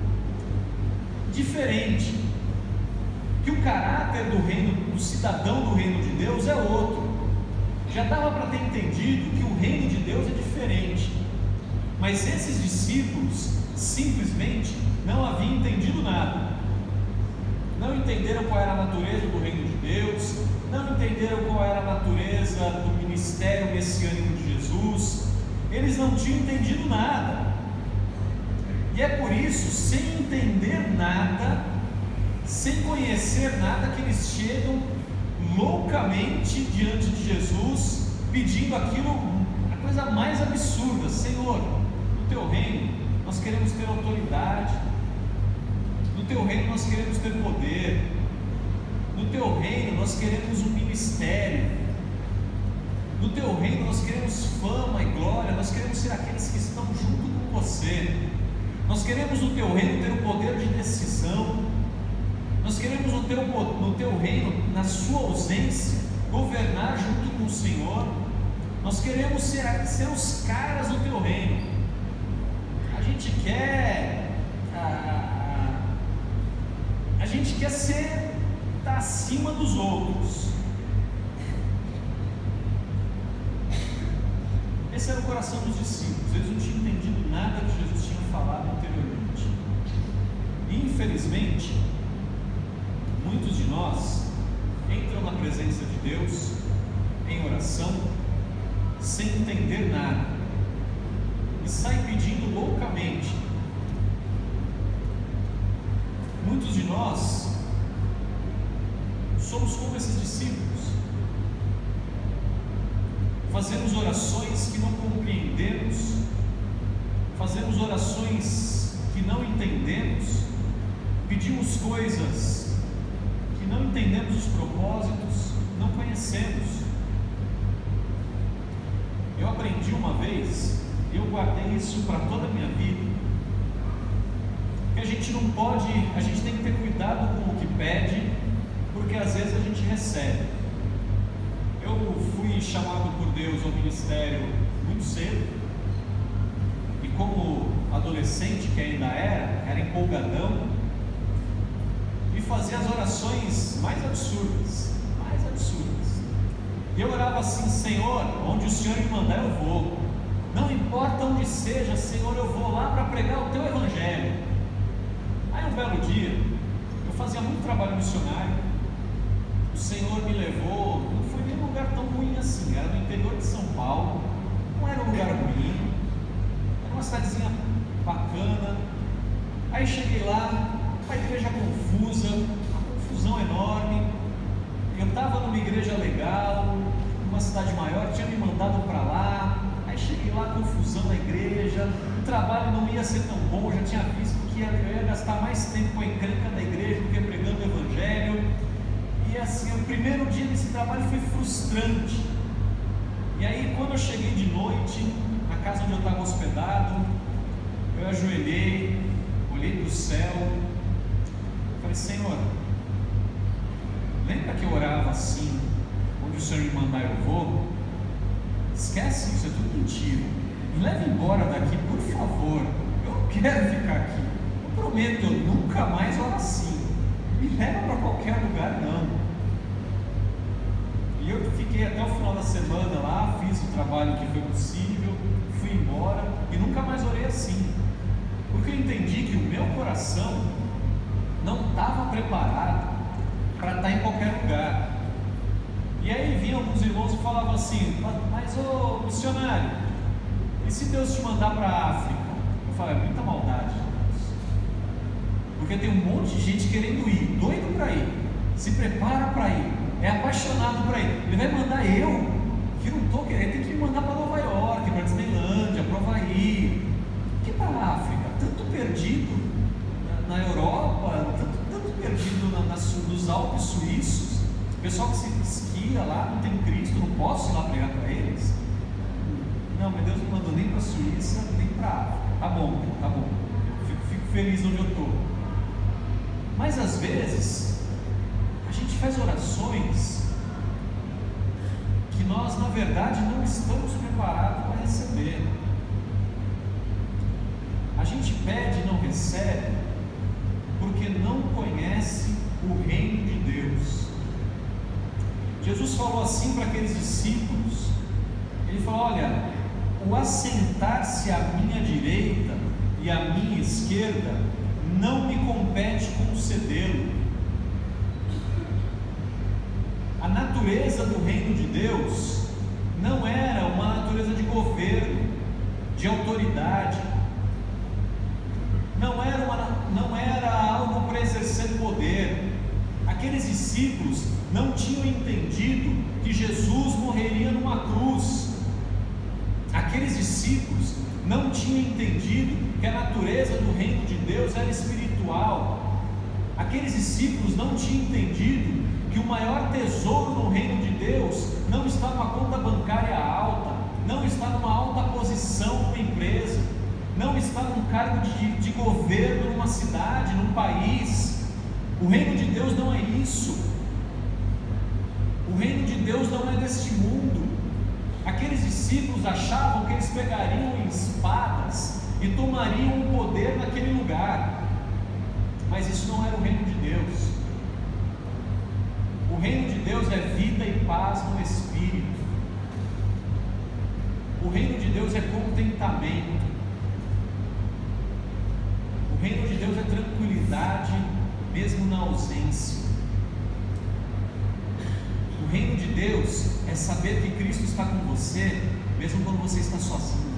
H: diferente, que o caráter do reino, do cidadão do reino de Deus é outro. Já dava para ter entendido que o reino de Deus é diferente, mas esses discípulos simplesmente não haviam entendido nada. Não entenderam qual era a natureza do reino de Deus, não entenderam qual era a natureza do ministério messiânico de Jesus. Eles não tinham entendido nada. E é por isso, sem entender nada, sem conhecer nada, que eles chegam loucamente diante de Jesus, pedindo aquilo, a coisa mais absurda: Senhor, no teu reino nós queremos ter autoridade, no teu reino nós queremos ter poder, no teu reino nós queremos um ministério, no teu reino nós queremos fama e glória, nós queremos ser aqueles que estão junto com você, nós queremos no teu reino ter o poder de decisão, nós queremos no teu, no teu reino, na sua ausência, governar junto com o Senhor. Nós queremos ser, ser os caras do teu reino. A gente quer a, a gente quer ser, estar acima dos outros. Esse era o coração dos discípulos. Eles não tinham entendido nada que Jesus tinha falado anteriormente. E infelizmente, muitos de nós entram na presença de Deus em oração sem entender nada e saem pedindo loucamente. Muitos de nós somos como esses discípulos. Fazemos orações que não compreendemos, fazemos orações que não entendemos, pedimos coisas não entendemos os propósitos, não conhecemos. Eu aprendi uma vez, e eu guardei isso para toda a minha vida, que a gente não pode, a gente tem que ter cuidado com o que pede, porque às vezes a gente recebe. Eu fui chamado por Deus ao ministério muito cedo, e como adolescente que ainda era, era empolgadão, e fazia as orações mais absurdas, mais absurdas. E eu orava assim: Senhor, onde o Senhor me mandar eu vou, não importa onde seja, Senhor, eu vou lá para pregar o teu evangelho. Aí um belo dia, eu fazia muito trabalho missionário, o Senhor me levou, não foi nem um lugar tão ruim assim, era no interior de São Paulo, não era um lugar ruim, era uma cidadezinha bacana. Aí cheguei lá, uma igreja confusa, uma confusão enorme. Eu estava numa igreja legal, numa cidade maior, tinha me mandado para lá. Aí cheguei lá, confusão na igreja, o trabalho não ia ser tão bom, eu já tinha visto que eu ia gastar mais tempo com a encrenca da igreja do que pregando o evangelho. E assim, o primeiro dia desse trabalho foi frustrante. E aí, quando eu cheguei de noite, na casa onde eu estava hospedado, eu ajoelhei, olhei para o céu, falei: Senhor, lembra que eu orava assim, onde o Senhor me mandar eu vou? Esquece isso, é tudo mentira. Me leve embora daqui, por favor. Eu não quero ficar aqui, eu prometo, eu nunca mais oro assim. Me leva para qualquer lugar, não. E eu fiquei até o final da semana lá, fiz o trabalho que foi possível, fui embora e nunca mais orei assim. Porque eu entendi que o meu coração não estava preparado para estar em qualquer lugar. E aí vinham alguns irmãos e falavam assim: mas ô missionário, e se Deus te mandar para a África? Eu falei: é muita maldade, Deus. Porque tem um monte de gente querendo ir, doido para ir, se prepara para ir, é apaixonado para ir. Ele vai mandar eu, que não estou querendo, tem que me mandar para Nova York, para Disneylândia, para Havaí, que para a África, tanto perdido na, na Europa, tanto, tanto perdido na, na, nos Alpes suíços. O pessoal que se esquia lá, não tem Cristo, não posso ir lá pregar para eles? Não, mas Deus não mandou nem para a Suíça, nem para a África. Tá bom, tá bom, fico, fico feliz onde eu estou. Mas às vezes, a gente faz orações que nós, na verdade, não estamos preparados para receber. A gente pede e não recebe porque não conhece o reino de Deus. Jesus falou assim para aqueles discípulos, ele falou: olha, o assentar-se à minha direita e à minha esquerda não me compete concedê-lo. A natureza do reino de Deus não era uma natureza de governo, de autoridade, não era, uma, não era algo para exercer poder. Aqueles discípulos não tinham entendido que Jesus morreria numa cruz. Aqueles discípulos não tinham entendido que a natureza do reino de Deus era espiritual. Aqueles discípulos não tinham entendido que o maior tesouro no reino de Deus não está numa conta bancária alta, não está numa alta posição numa empresa, não está num cargo de, de governo numa cidade, num país. O reino de Deus não é isso. O reino de Deus não é deste mundo. Aqueles discípulos achavam que eles pegariam espadas e tomariam o poder naquele lugar, mas isso não era o reino de Deus. O reino de Deus é vida e paz no Espírito. O reino de Deus é contentamento. O reino de Deus é tranquilidade mesmo na ausência. O reino de Deus é saber que Cristo está com você mesmo quando você está sozinho.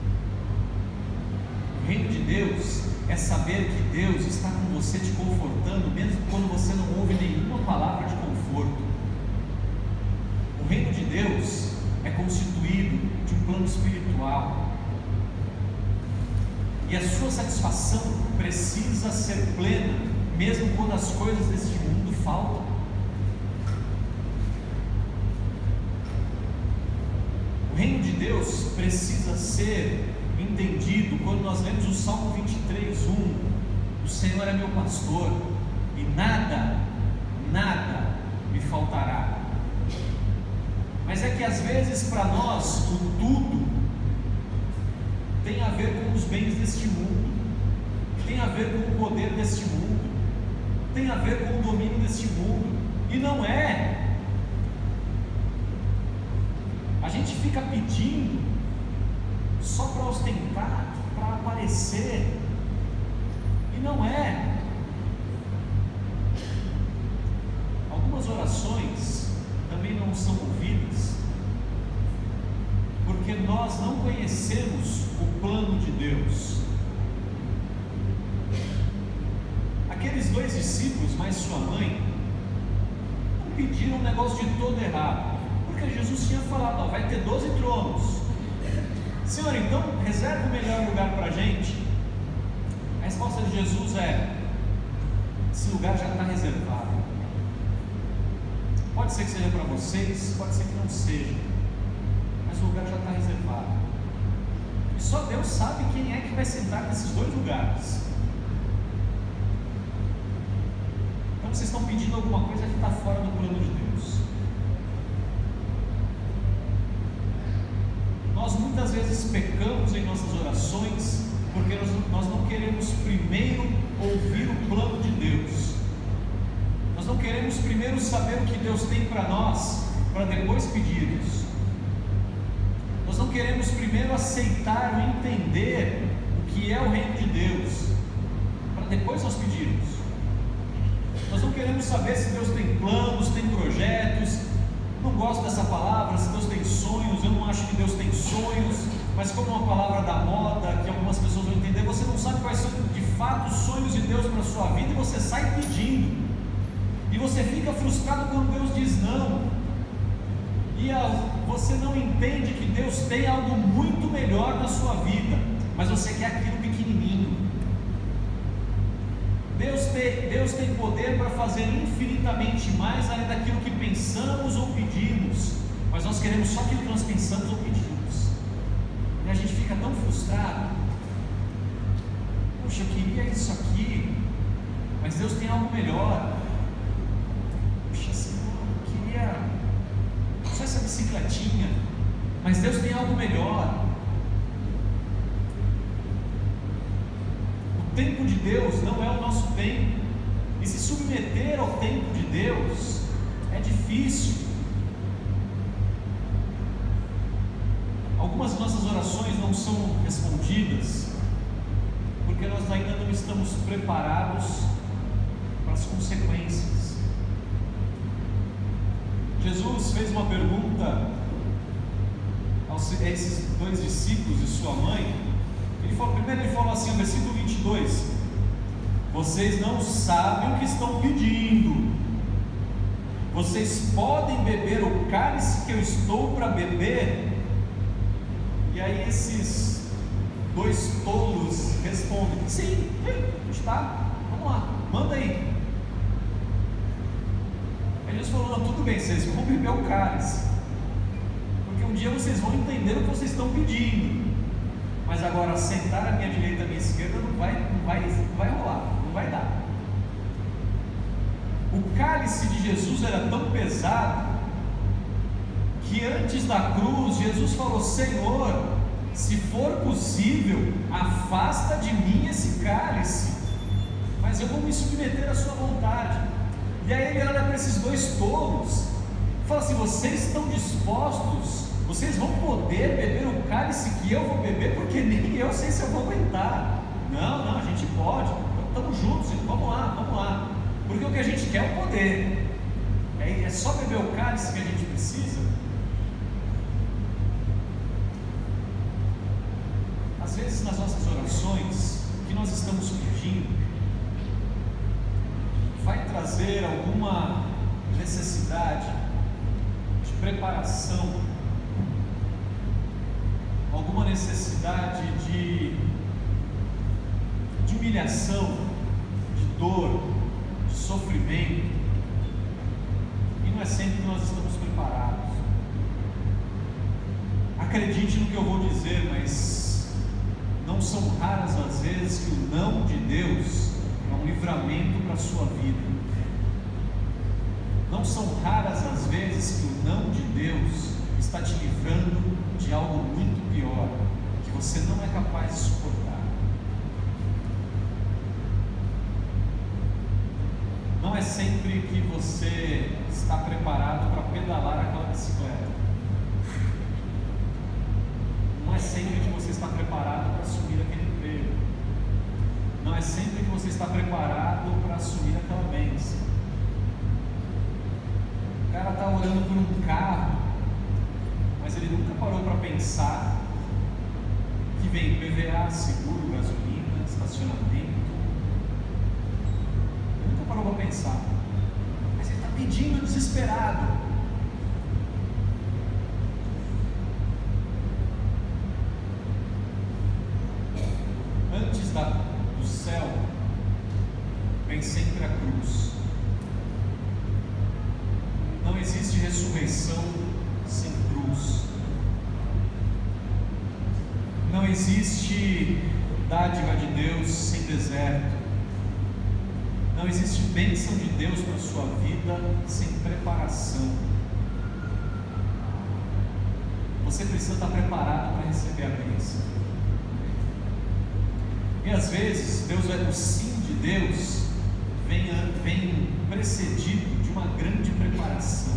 H: O reino de Deus é saber que Deus está com você te confortando mesmo quando você não ouve nenhuma palavra de conforto. O reino de Deus é constituído de um plano espiritual, e a sua satisfação precisa ser plena mesmo quando as coisas deste mundo faltam. O reino de Deus precisa ser entendido quando nós lemos o Salmo vinte e três, um: o Senhor é meu pastor e nada, nada me faltará. Mas é que às vezes para nós o tudo tem a ver com os bens deste mundo, tem a ver com o poder deste mundo, tem a ver com o domínio deste mundo, e não é. A gente fica pedindo só para ostentar, para aparecer, e não é. Algumas orações também não são ouvidas porque nós não conhecemos o plano de Deus. Aqueles dois discípulos, mais sua mãe, não pediram um negócio de todo errado, porque Jesus tinha falado: ó, vai ter doze tronos. Senhor, então reserva o melhor lugar para a gente. A resposta de Jesus é: esse lugar já está reservado. Pode ser que seja para vocês, pode ser que não seja, mas o lugar já está reservado. E só Deus sabe quem é que vai sentar nesses dois lugares. Então vocês estão pedindo alguma coisa que está fora do plano de Deus. Nós muitas vezes pecamos em nossas orações porque nós, nós não queremos primeiro ouvir o plano de Deus. Nós não queremos primeiro saber o que Deus tem para nós, para depois pedirmos. Nós não queremos primeiro aceitar ou entender o que é o reino de Deus, para depois nós pedirmos. Nós não queremos saber se Deus tem planos, tem projetos. Não gosto dessa palavra, se Deus tem sonhos. Eu não acho que Deus tem sonhos, mas como uma palavra da moda, que algumas pessoas vão entender, você não sabe quais são de fato os sonhos de Deus para a sua vida, e você sai pedindo, e você fica frustrado quando Deus diz não, e a, você não entende que Deus tem algo muito melhor na sua vida, mas você quer aquilo pequenininho. Deus tem, Deus tem poder para fazer infinitamente mais além daquilo que pensamos ou pedimos, mas nós queremos só aquilo que nós pensamos ou pedimos, e a gente fica tão frustrado. Poxa, eu queria isso aqui, mas Deus tem algo melhor. Poxa, Senhor, eu queria só essa bicicletinha, mas Deus tem algo melhor. O tempo de Deus não é o nosso tempo, e se submeter ao tempo de Deus é difícil. Algumas nossas orações não são respondidas porque nós ainda não estamos preparados para as consequências. Jesus fez uma pergunta a esses dois discípulos e sua mãe. Ele falou, primeiro ele falou assim, no versículo vinte e dois: vocês não sabem o que estão pedindo. Vocês podem beber o cálice que eu estou para beber? E aí esses dois tolos respondem: sim, está, vamos lá, manda aí. Aí Jesus falou: não, tudo bem, vocês vão beber o cálice, porque um dia vocês vão entender o que vocês estão pedindo, mas agora sentar à minha direita e à minha esquerda não vai, não vai, não vai rolar, não vai dar. O cálice de Jesus era tão pesado que antes da cruz Jesus falou: Senhor, se for possível, afasta de mim esse cálice, mas eu vou me submeter à sua vontade. E aí ele olha para esses dois tolos e fala assim: vocês estão dispostos, vocês vão poder beber o cálice que eu vou beber, porque nem eu sei se eu vou aguentar. Não, não, a gente pode, estamos juntos, vamos lá, vamos lá, porque o que a gente quer é o poder. É só beber o cálice que a gente precisa. Às vezes nas nossas orações, o que nós estamos pedindo vai trazer alguma necessidade de preparação, alguma necessidade de, de humilhação, de dor, de sofrimento, e não é sempre que nós estamos preparados. Acredite no que eu vou dizer, mas não são raras as vezes que o não de Deus é um livramento para a sua vida. Não são raras as vezes que o não de Deus está te livrando de algo muito pior, que você não é capaz de suportar. Não é sempre que você está preparado para pedalar aquela bicicleta. Não é sempre que você está preparado para assumir aquele emprego. Não é sempre que você está preparado para assumir aquela bênção. O cara está orando por um carro, mas ele nunca parou para pensar que vem P V A, seguro, gasolina, estacionamento. Ele nunca parou para pensar, mas ele está pedindo desesperado. Antes da, do céu, vem sempre a cruz. Não existe ressurreição sem cruz. Não existe dádiva de Deus sem deserto. Não existe bênção de Deus para a sua vida sem preparação. Você precisa estar preparado para receber a bênção. E às vezes Deus vai, o sim de Deus vem, vem precedido de uma grande preparação,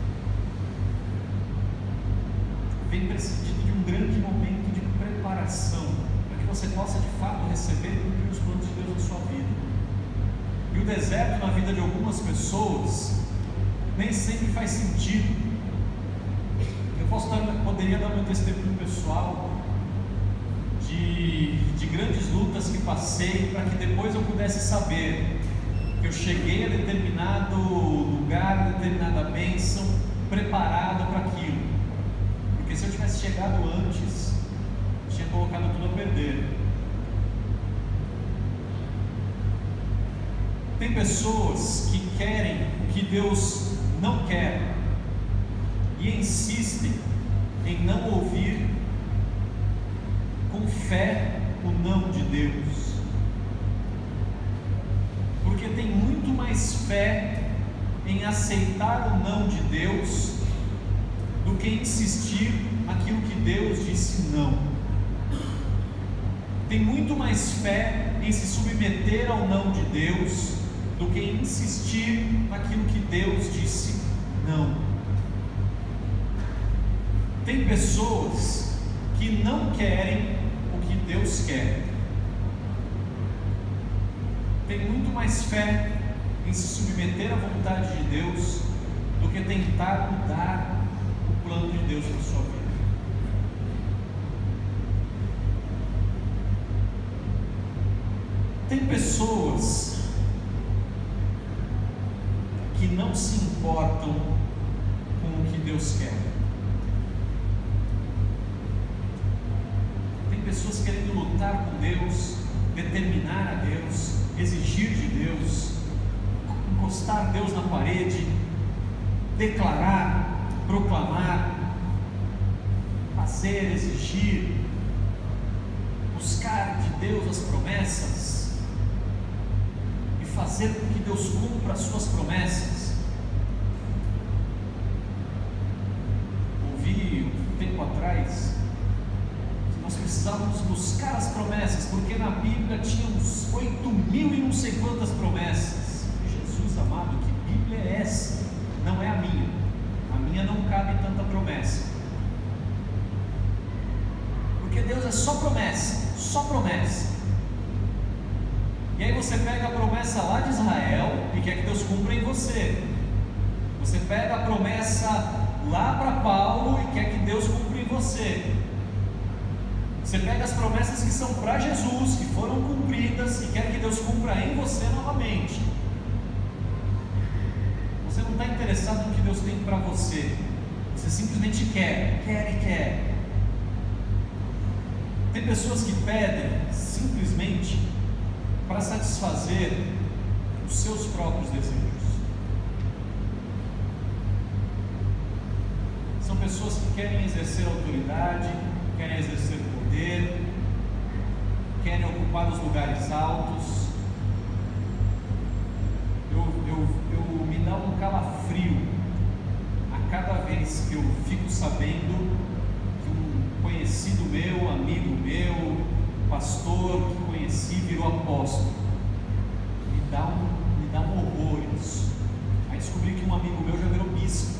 H: vem precedido de um grande momento de preparação, para que você possa de fato receber e cumprir os planos de Deus na sua vida. E o deserto na vida de algumas pessoas nem sempre faz sentido. Eu posso dar, poderia dar meu testemunho pessoal de, de grandes lutas que passei, para que depois eu pudesse saber que eu cheguei a determinado lugar, a determinada bênção, preparado para aquilo. Porque se eu tivesse chegado antes, eu tinha colocado tudo a perder. Tem pessoas que querem o que Deus não quer e insistem em não ouvir com fé o não de Deus, porque tem muito mais fé em aceitar o não de Deus do que insistir naquilo que Deus disse não. Tem muito mais fé em se submeter ao não de Deus do que insistir naquilo que Deus disse não. Tem pessoas que não querem o que Deus quer. Tem muito mais fé em se submeter à vontade de Deus do que tentar mudar o plano de Deus na sua vida. Tem pessoas que não se importam com o que Deus quer. Tem pessoas querendo lutar com Deus, determinar a Deus, exigir de Deus, encostar Deus na parede, declarar, proclamar, fazer, exigir, buscar de Deus as promessas, fazer com que Deus cumpra as suas promessas. Ouvi um tempo atrás que nós precisávamos buscar as promessas, porque na Bíblia tinha uns oito mil e não sei quantas promessas. Jesus amado, que Bíblia é essa? Não é a minha. A minha não cabe tanta promessa, porque Deus é só promessa, só promessa. E aí você pega a promessa lá de Israel e quer que Deus cumpra em você. Você pega a promessa lá para Paulo e quer que Deus cumpra em você. Você pega as promessas que são para Jesus, que foram cumpridas, e quer que Deus cumpra em você novamente. Você não está interessado no que Deus tem para você. Você simplesmente quer, quer e quer. Tem pessoas que pedem simplesmente para satisfazer os seus próprios desejos. São pessoas que querem exercer autoridade, querem exercer poder, querem ocupar os lugares altos. Eu, eu, eu me dá um calafrio a cada vez que eu fico sabendo que um conhecido meu, amigo meu, pastor que conheci virou apóstolo. Me dá um, me dá um horror isso. Aí descobri que um amigo meu já virou bispo.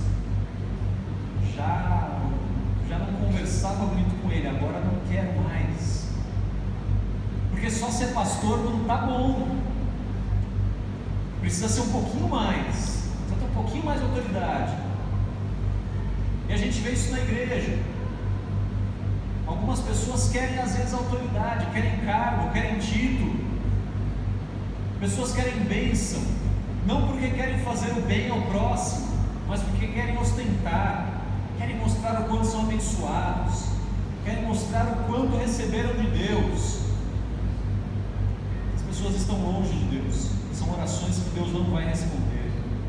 H: Já, já não conversava muito com ele, agora não quero mais. Porque só ser pastor não está bom. Precisa ser um pouquinho mais. Precisa ter um pouquinho mais de autoridade. E a gente vê isso na igreja. Algumas pessoas querem às vezes autoridade, querem cargo, querem título. Pessoas querem bênção, não porque querem fazer o bem ao próximo, mas porque querem ostentar, querem mostrar o quanto são abençoados, querem mostrar o quanto receberam de Deus. As pessoas estão longe de Deus, são orações que Deus não vai responder.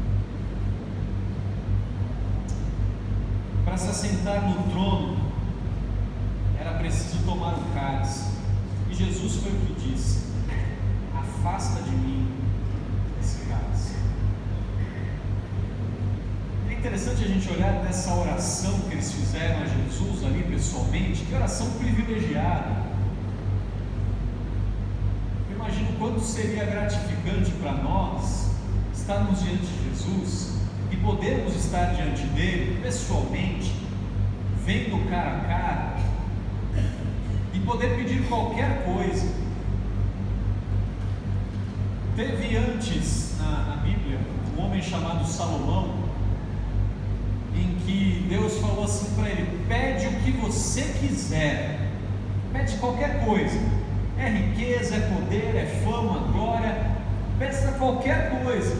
H: Para se assentar no trono era preciso tomar o cálice, e Jesus foi o que disse: afasta de mim esse cálice. É interessante a gente olhar nessa oração que eles fizeram a Jesus ali pessoalmente. Que oração privilegiada. Eu imagino quantos seria gratificante para nós estarmos diante de Jesus e podermos estar diante dele pessoalmente, vendo cara a cara, e poder pedir qualquer coisa. Teve antes na, na Bíblia um homem chamado Salomão, em que Deus falou assim para ele: pede o que você quiser, pede qualquer coisa, é riqueza, é poder, é fama, glória, peça qualquer coisa.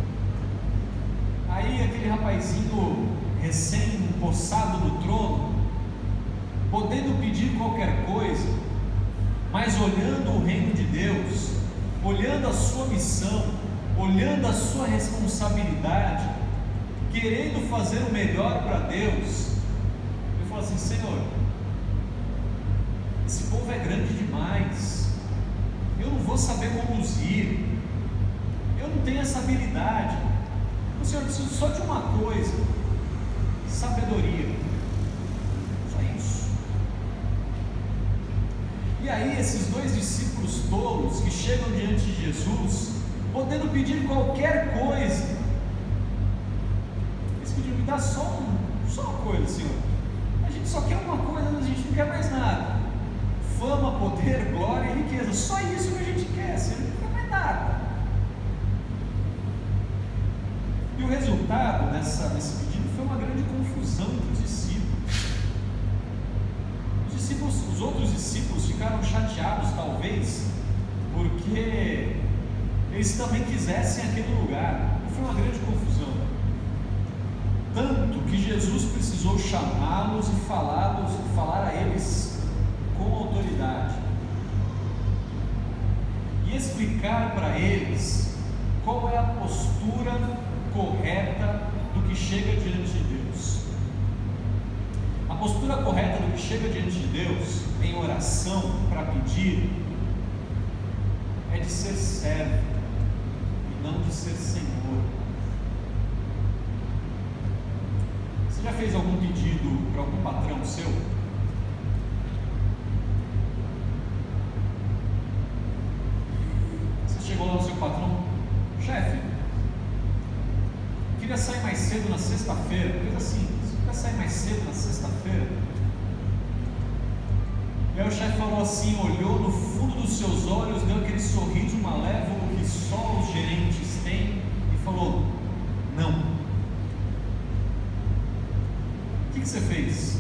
H: Aí aquele rapazinho recém-possado no trono, podendo pedir qualquer coisa, mas olhando o reino de Deus, olhando a sua missão, olhando a sua responsabilidade, querendo fazer o melhor para Deus, eu falo assim: Senhor, esse povo é grande demais, eu não vou saber conduzir, eu não tenho essa habilidade. O Senhor, precisa só de uma coisa: sabedoria, só isso. E aí esses dois discípulos tolos que chegam diante de Jesus, podendo pedir qualquer coisa, eles pediram: me dá só, um, só uma coisa, Senhor, a gente só quer uma coisa, a gente não quer mais nada, fama, poder, glória e riqueza, só isso que a gente quer, Senhor, a gente não quer mais nada. E o resultado dessa, desse pedido foi uma grande confusão entre os discípulos. Os discípulos, os outros discípulos ficaram chateados, talvez, porque eles também quisessem aquele lugar. E foi uma grande confusão. Tanto que Jesus precisou chamá-los e falá-los, falar a eles com autoridade. E explicar para eles qual é a postura correta do que chega diante de Deus. A postura correta do que chega diante de Deus em oração para pedir é de ser servo e não de ser senhor. Você já fez algum pedido para algum patrão seu? Você chegou lá no seu patrão: chefe, queria sair mais cedo na sexta-feira, coisa assim, você quer sair mais cedo na sexta-feira? E aí o chefe falou assim, olhou no fundo dos seus olhos, deu aquele sorriso malévolo que só os gerentes têm e falou: não. O que, que você fez?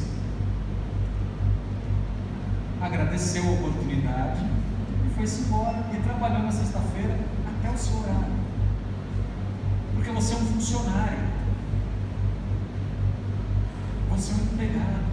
H: Agradeceu a oportunidade e foi-se embora e trabalhou na sexta-feira até o seu horário. Porque você é um funcionário, você é um empregado.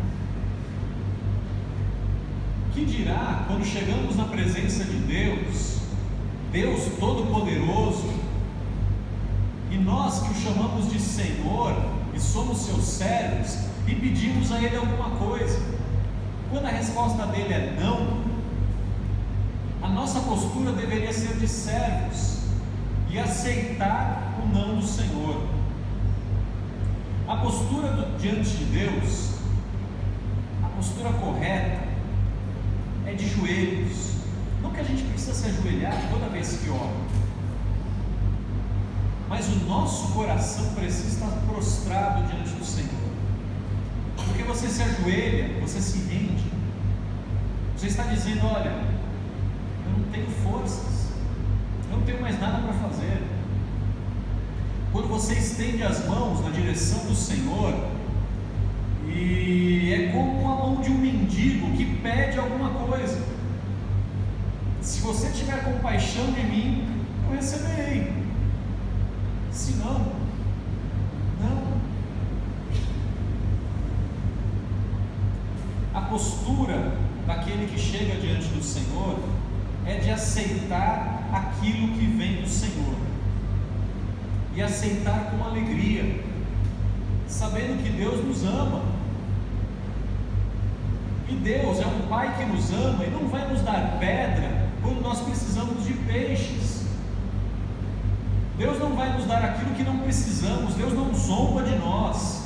H: Que dirá quando chegamos na presença de Deus, Deus Todo-Poderoso, e nós que o chamamos de Senhor e somos seus servos e pedimos a Ele alguma coisa? Quando a resposta dele é não, a nossa postura deveria ser de servos e aceitar o não do Senhor. A postura do, diante de Deus, a postura correta é de joelhos. Não que a gente precisa se ajoelhar toda vez que ora, mas o nosso coração precisa estar prostrado diante do Senhor. Porque você se ajoelha, você se rende, você está dizendo: olha, eu não tenho forças, eu não tenho mais nada para fazer. Quando você estende as mãos na direção do Senhor, e é como a mão de um mendigo que pede alguma coisa: se você tiver compaixão de mim, eu receberei, se não, não. A postura daquele que chega diante do Senhor é de aceitar aquilo que vem do Senhor, e aceitar com alegria, sabendo que Deus nos ama. E Deus é um Pai que nos ama e não vai nos dar pedra quando nós precisamos de peixes. Deus não vai nos dar aquilo que não precisamos. Deus não zomba de nós.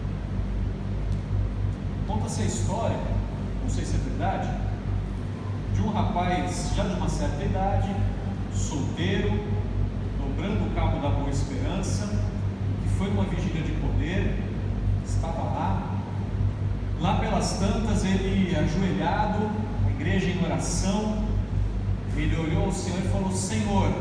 H: Conta-se a história, não sei se é verdade, de um rapaz já de uma certa idade, solteiro, dobrando o cabo da Boa Esperança, que foi uma vigília de poder, estava lá. Lá pelas tantas, ele ajoelhado, a igreja em oração, ele olhou ao Senhor e falou: Senhor,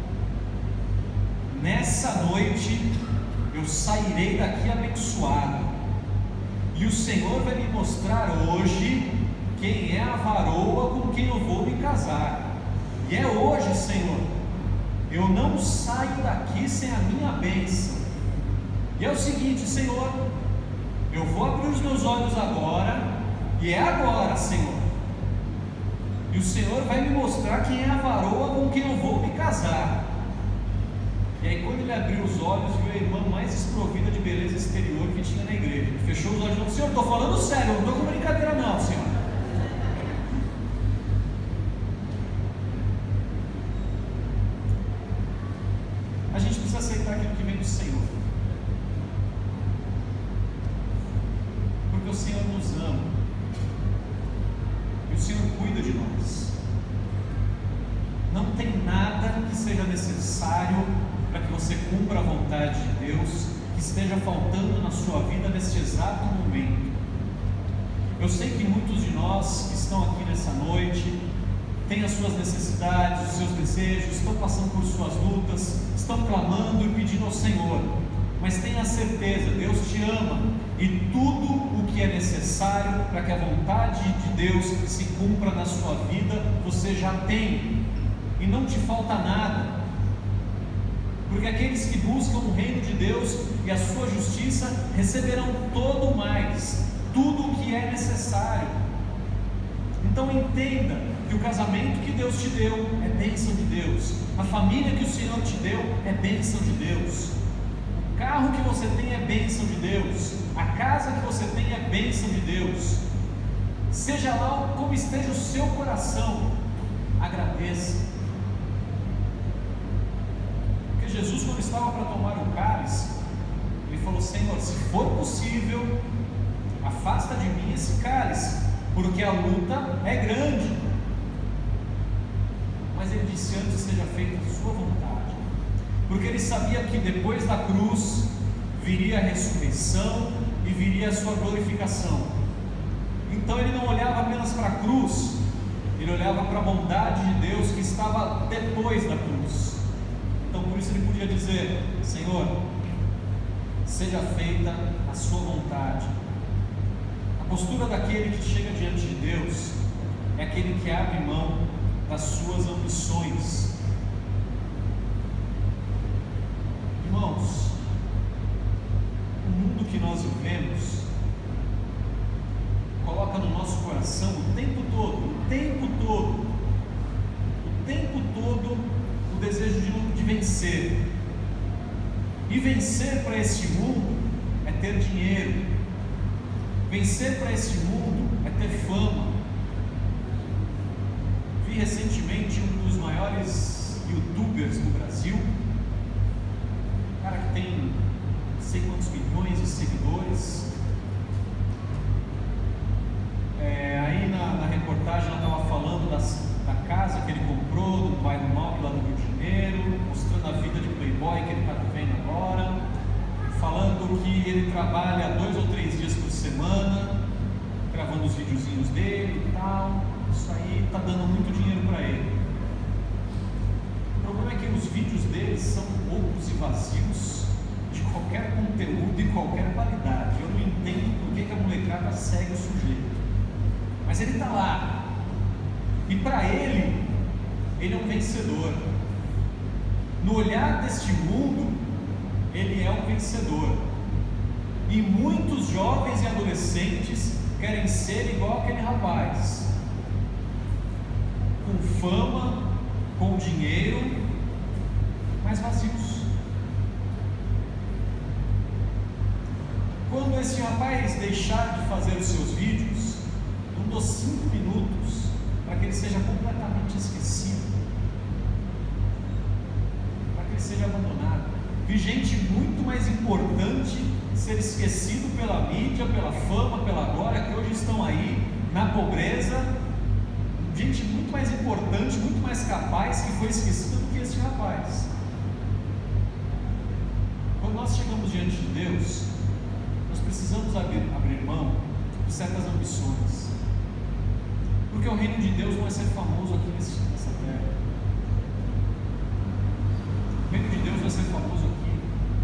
H: nessa noite eu sairei daqui abençoado, e o Senhor vai me mostrar hoje quem é a varoa com quem eu vou me casar. E é hoje, Senhor, eu não saio daqui sem a minha bênção. E é o seguinte, Senhor, eu vou abrir os meus olhos agora, e é agora, Senhor, e o Senhor vai me mostrar quem é a varoa com quem eu vou me casar. E aí, quando ele abriu os olhos, viu a irmã mais desprovida de beleza exterior que tinha na igreja. Ele fechou os olhos e falou: Senhor, estou falando sério, eu não estou com brincadeira não, Senhor. A gente precisa aceitar aquilo que vem do Senhor, porque o Senhor nos ama e o Senhor cuida de nós. Não tem nada que seja necessário para que você cumpra a vontade de Deus que esteja faltando na sua vida neste exato momento. Eu sei que muitos de nós que estão aqui nessa noite têm as suas necessidades, os seus desejos, estão passando por suas lutas, estão clamando e pedindo ao Senhor, mas tenha certeza, Deus te ama, e tudo o que é necessário para que a vontade de Deus se cumpra na sua vida, você já tem, e não te falta nada, porque aqueles que buscam o reino de Deus e a sua justiça receberão todo mais, tudo o que é necessário. Então entenda que o casamento que Deus te deu é bênção de Deus, a família que o Senhor te deu é bênção de Deus, o carro que você tem é bênção de Deus, a casa que você tem é bênção de Deus. Seja lá como esteja o seu coração, agradeça. Porque Jesus, quando estava para tomar o cálice, ele falou: Senhor, se for possível, afasta de mim esse cálice, porque a luta é grande. Mas ele disse: antes seja feita a sua vontade, porque ele sabia que depois da cruz viria a ressurreição e viria a sua glorificação. Então ele não olhava apenas para a cruz, ele olhava para a bondade de Deus que estava depois da cruz. Então por isso ele podia dizer: Senhor, seja feita a sua vontade. A postura daquele que chega diante de Deus é aquele que abre mão das suas ambições. Irmãos, o mundo que nós vivemos coloca no nosso coração o tempo todo, o tempo todo, o tempo todo o desejo de, de vencer. E vencer para este mundo é ter dinheiro, vencer para este mundo é ter fama. Vi recentemente um dos maiores youtubers do Brasil, um cara que tem não sei quantos milhões de seguidores. É, aí na, na reportagem ela estava falando das, da casa que ele comprou, do bairro Nobre lá do Rio de Janeiro, mostrando a vida de playboy que ele está vivendo agora, falando que ele trabalha dois ou três dias por semana, gravando os videozinhos dele e tal. Isso aí está dando muito dinheiro para ele. O problema é que os vídeos dele são poucos e vazios de qualquer conteúdo e qualquer qualidade. Eu não entendo por que, que a molecada segue o sujeito, mas ele está lá, e para ele, ele é um vencedor. No olhar deste mundo, ele é um vencedor. E muitos jovens e adolescentes querem ser igual aquele rapaz, com fama, com dinheiro, mas vazios. Quando esse rapaz deixar de fazer os seus vídeos, não dou cinco minutos para que ele seja completamente esquecido, para que ele seja abandonado. Vi gente muito mais importante ser esquecido pela mídia, pela fama, pela glória, que hoje estão aí na pobreza. Gente muito mais importante, muito mais capaz, que foi esquecido do que esse rapaz. Quando nós chegamos diante de Deus, nós precisamos abrir, abrir mão de certas ambições, porque o reino de Deus não é ser famoso aqui nesse, nessa terra. O reino de Deus não é ser famoso aqui.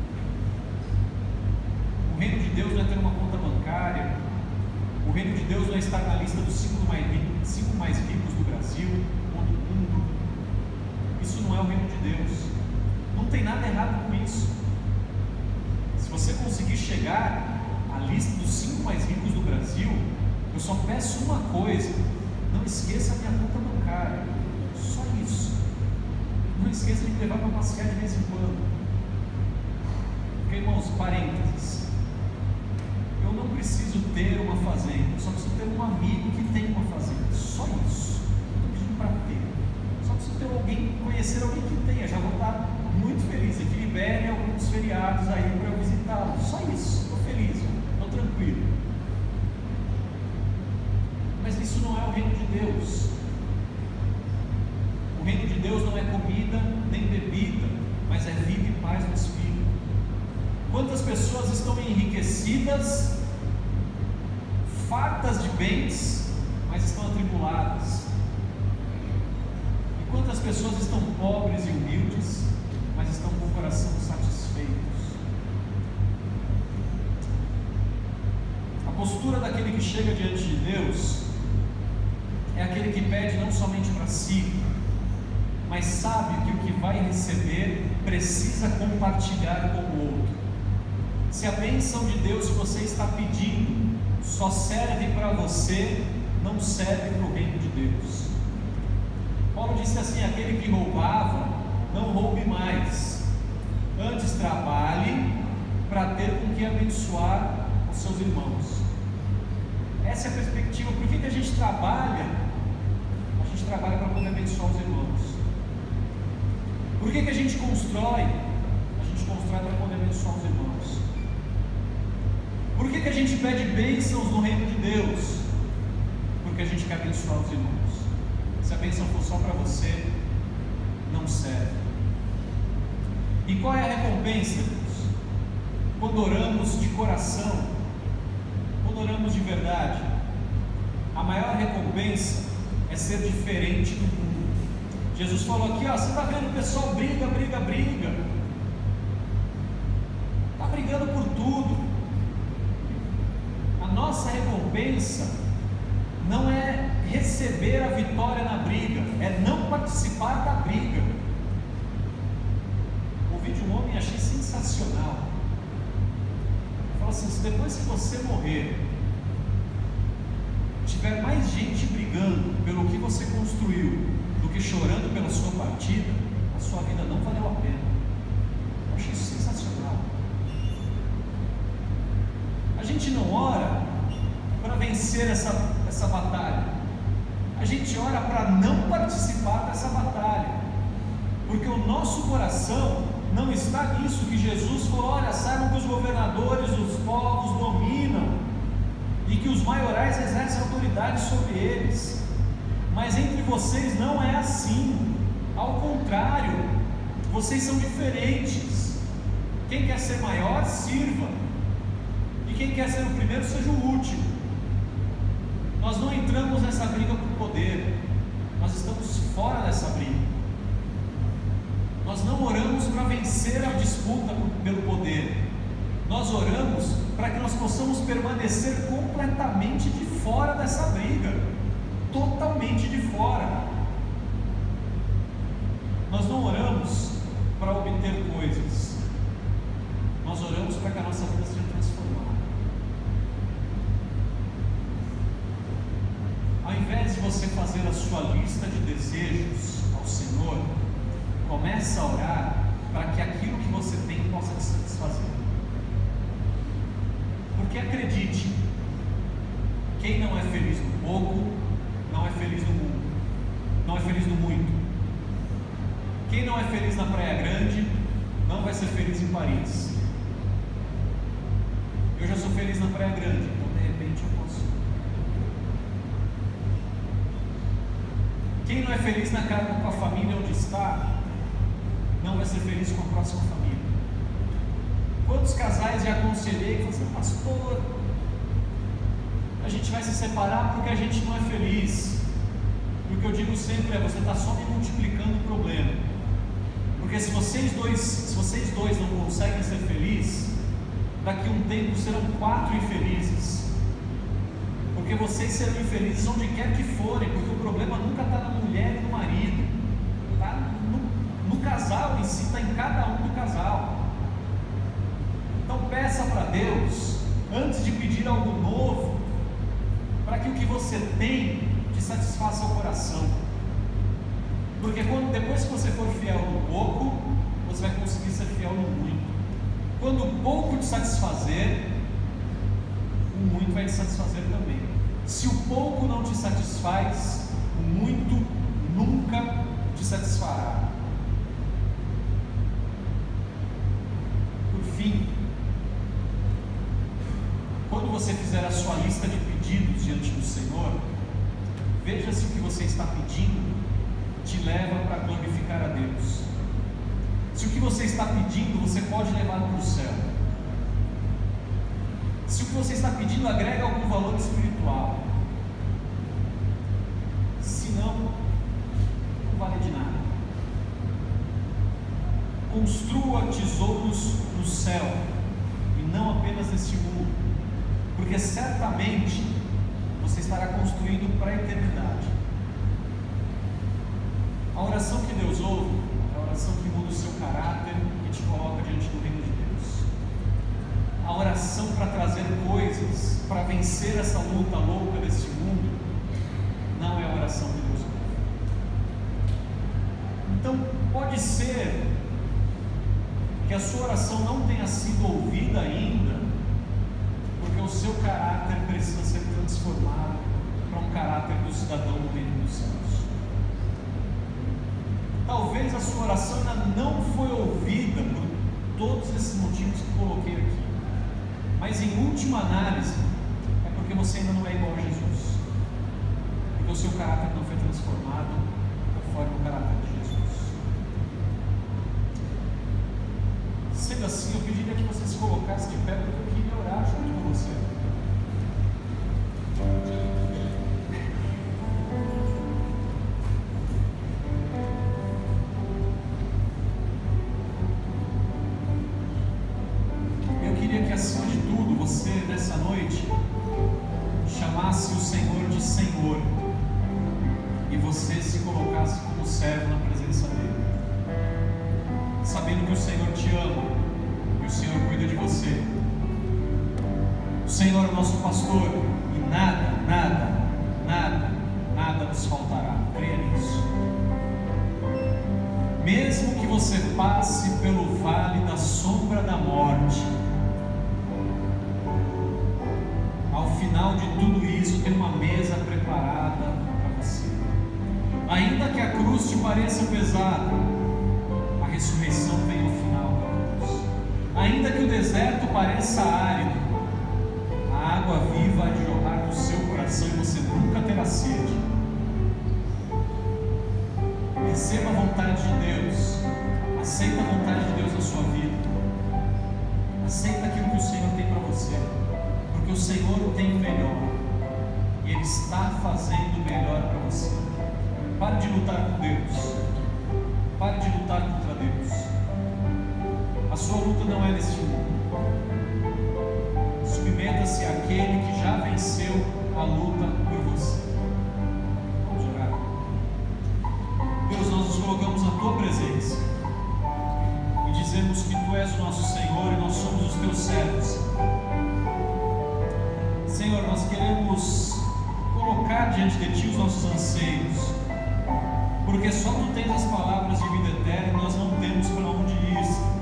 H: O reino de Deus não é ter uma conta bancária. O reino de Deus não é estar na lista dos cinco mais ricos, cinco mais ricos do Brasil ou do mundo. Isso não é o reino de Deus. Não tem nada errado com isso. Se você conseguir chegar à lista dos cinco mais ricos do Brasil, eu só peço uma coisa: não esqueça a minha conta bancária. Só isso. Não esqueça de me levar para passear de vez em quando. Porque, irmãos, parênteses, eu não preciso ter uma fazenda, eu só preciso ter um amigo que tem uma fazenda. Só isso. Eu estou pedindo para ter. Só preciso ter alguém, conhecer alguém que tenha. Já vou estar muito feliz. Aqui libere alguns feriados aí para eu visitá-lo. Só isso. Estou feliz, estou tranquilo. Mas isso não é o reino de Deus. O reino de Deus não é comida nem bebida, mas é vida e paz no Espírito. Quantas pessoas estão enriquecidas, fartas de bens, mas estão atribuladas? E quantas pessoas estão pobres e humildes, mas estão com o coração satisfeitos? A postura daquele que chega diante de Deus é aquele que pede não somente para si, mas sabe que o que vai receber precisa compartilhar com o outro. Se a bênção de Deus que você está pedindo só serve para você, não serve para o reino de Deus. Paulo disse assim: aquele que roubava, não roube mais, antes trabalhe para ter com que abençoar os seus irmãos. Essa é a perspectiva. Por que que a gente trabalha? A gente trabalha para poder abençoar os irmãos. Por que que a gente constrói? A gente constrói para poder abençoar os irmãos. Por que que a gente pede bênçãos no reino de Deus? Porque a gente quer abençoar os irmãos. Se a bênção for só para você, não serve. E qual é a recompensa, Deus? Quando oramos de coração, quando oramos de verdade, a maior recompensa é ser diferente do mundo. Jesus falou aqui, ó, você está vendo o pessoal briga, briga, briga, está brigando por tudo. A nossa recompensa não é receber a vitória na briga, é não participar da briga. Ouvi de um homem e achei sensacional. Ele falou assim: se depois que você morrer, tiver mais gente brigando pelo que você construiu do que chorando pela sua partida, a sua vida não valeu a pena. Eu achei isso sensacional. A gente não ora para vencer essa, essa batalha, a gente ora para não participar dessa batalha, porque o nosso coração não está nisso que Jesus falou: olha, saibam que os governadores dos povos dominam e que os maiorais exercem autoridade sobre eles, mas entre vocês não é assim. Ao contrário, vocês são diferentes. Quem quer ser maior, sirva, e quem quer ser o primeiro, seja o último. Nós não entramos nessa briga por poder, nós estamos fora dessa briga. Nós não oramos para vencer a disputa pelo poder, nós oramos para que nós possamos permanecer completamente de fora dessa briga, totalmente de fora. Nós não oramos para obter coisas, nós oramos para que a nossa vida seja transformada. Ao invés de você fazer a sua lista de desejos ao Senhor, comece a orar para que aquilo que você tem possa te satisfazer. Porque acredite, quem não é feliz no pouco, não é feliz no mundo, não é feliz no muito. Quem não é feliz na Praia Grande, não vai ser feliz em Paris. Eu já sou feliz na Praia Grande, então de repente eu posso. Quem não é feliz na casa, com a família onde está, não vai ser feliz com a próxima família. Quantos casais já aconselhei e falaram assim: pastor, a gente vai se separar porque a gente não é feliz. E o que eu digo sempre é: você está só me multiplicando o problema. Porque se vocês dois, se vocês dois não conseguem ser felizes, daqui a um tempo serão quatro infelizes. Porque vocês serão infelizes onde quer que forem, porque o problema nunca está na mulher e no marido, está no, no casal em si, está em cada um do casal. Então peça para Deus, antes de pedir algo novo, para que o que você tem te satisfaça o coração. Porque quando, depois que você for fiel no pouco, você vai conseguir ser fiel no muito. Quando o pouco te satisfazer, o muito vai te satisfazer também. Se o pouco não te satisfaz, o muito nunca te satisfará. Por fim, quando você fizer a sua lista de pedidos diante do Senhor, veja se o que você está pedindo te leva para glorificar a Deus. Se o que você está pedindo você pode levar para o céu. Se o que você está pedindo agrega algum valor espiritual. Se não, não vale de nada. Construa tesouros no céu e não apenas neste mundo, porque certamente você estará construindo para a eternidade. A oração que Deus ouve é a oração que muda o seu caráter e te coloca diante do reino de Deus. A oração para trazer coisas, para vencer essa luta louca deste mundo, não é a oração que Deus ouve. Então, pode ser que a sua oração não tenha sido ouvida ainda, porque o seu caráter precisa ser transformado para um caráter do cidadão do reino dos céus. Talvez a sua oração ainda não foi ouvida por todos esses motivos que coloquei aqui, mas em última análise é porque você ainda não é igual a Jesus, porque o seu caráter não foi transformado conforme o caráter de Jesus. Sendo assim, eu pediria que você se colocasse de pé, porque eu queria orar junto com você. Eu queria que, acima de tudo, você, nessa noite, chamasse o Senhor de Senhor e você se colocasse como servo na presença dEle, sabendo que o Senhor te ama e o Senhor cuida de você. O Senhor é o nosso pastor e nada, nada, nada, nada nos faltará. Creia nisso. Mesmo que você passe pelo vale da sombra da morte, ao final de tudo isso tem uma mesa preparada para você. Ainda que a cruz te pareça pesada, a ressurreição vem ao final da cruz. Ainda que o deserto pareça árido, a água viva há de jorrar do seu coração e você nunca terá sede. Receba a vontade de Deus, aceita a vontade de Deus na sua vida, aceita aquilo que o Senhor tem para você, porque o Senhor tem o melhor e Ele está fazendo o melhor para você. Pare de lutar com Deus, pare de lutar contra Deus. A sua luta não é neste mundo. Submeta-se àquele que já venceu a luta por você. Vamos orar. Deus, nós nos colocamos na Tua presença e dizemos que Tu és o nosso Senhor e nós somos os Teus servos. Senhor, nós queremos colocar diante de Ti os nossos anseios, porque só Tu tens as palavras de vida eterna e nós não temos para onde ir.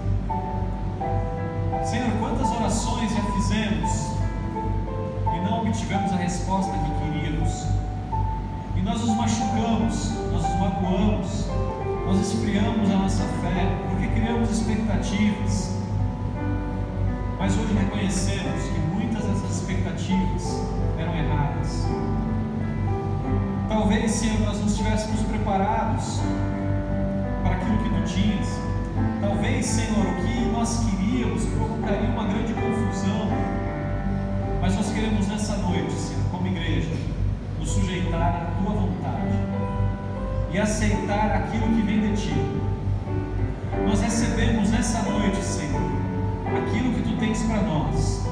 H: Senhor, quantas orações já fizemos e não obtivemos a resposta que queríamos, e nós nos machucamos, nós nos magoamos, nós esfriamos a nossa fé, porque criamos expectativas, mas hoje reconhecemos que muitas dessas expectativas eram erradas. Talvez Talvez, Senhor, nós não estivéssemos preparados para aquilo que Tu tinhas. Talvez, Senhor, o que nós queríamos provocaria uma grande confusão. Mas nós queremos nessa noite, Senhor, como igreja, nos sujeitar à Tua vontade e aceitar aquilo que vem de Ti. Nós recebemos nessa noite, Senhor, aquilo que Tu tens para nós.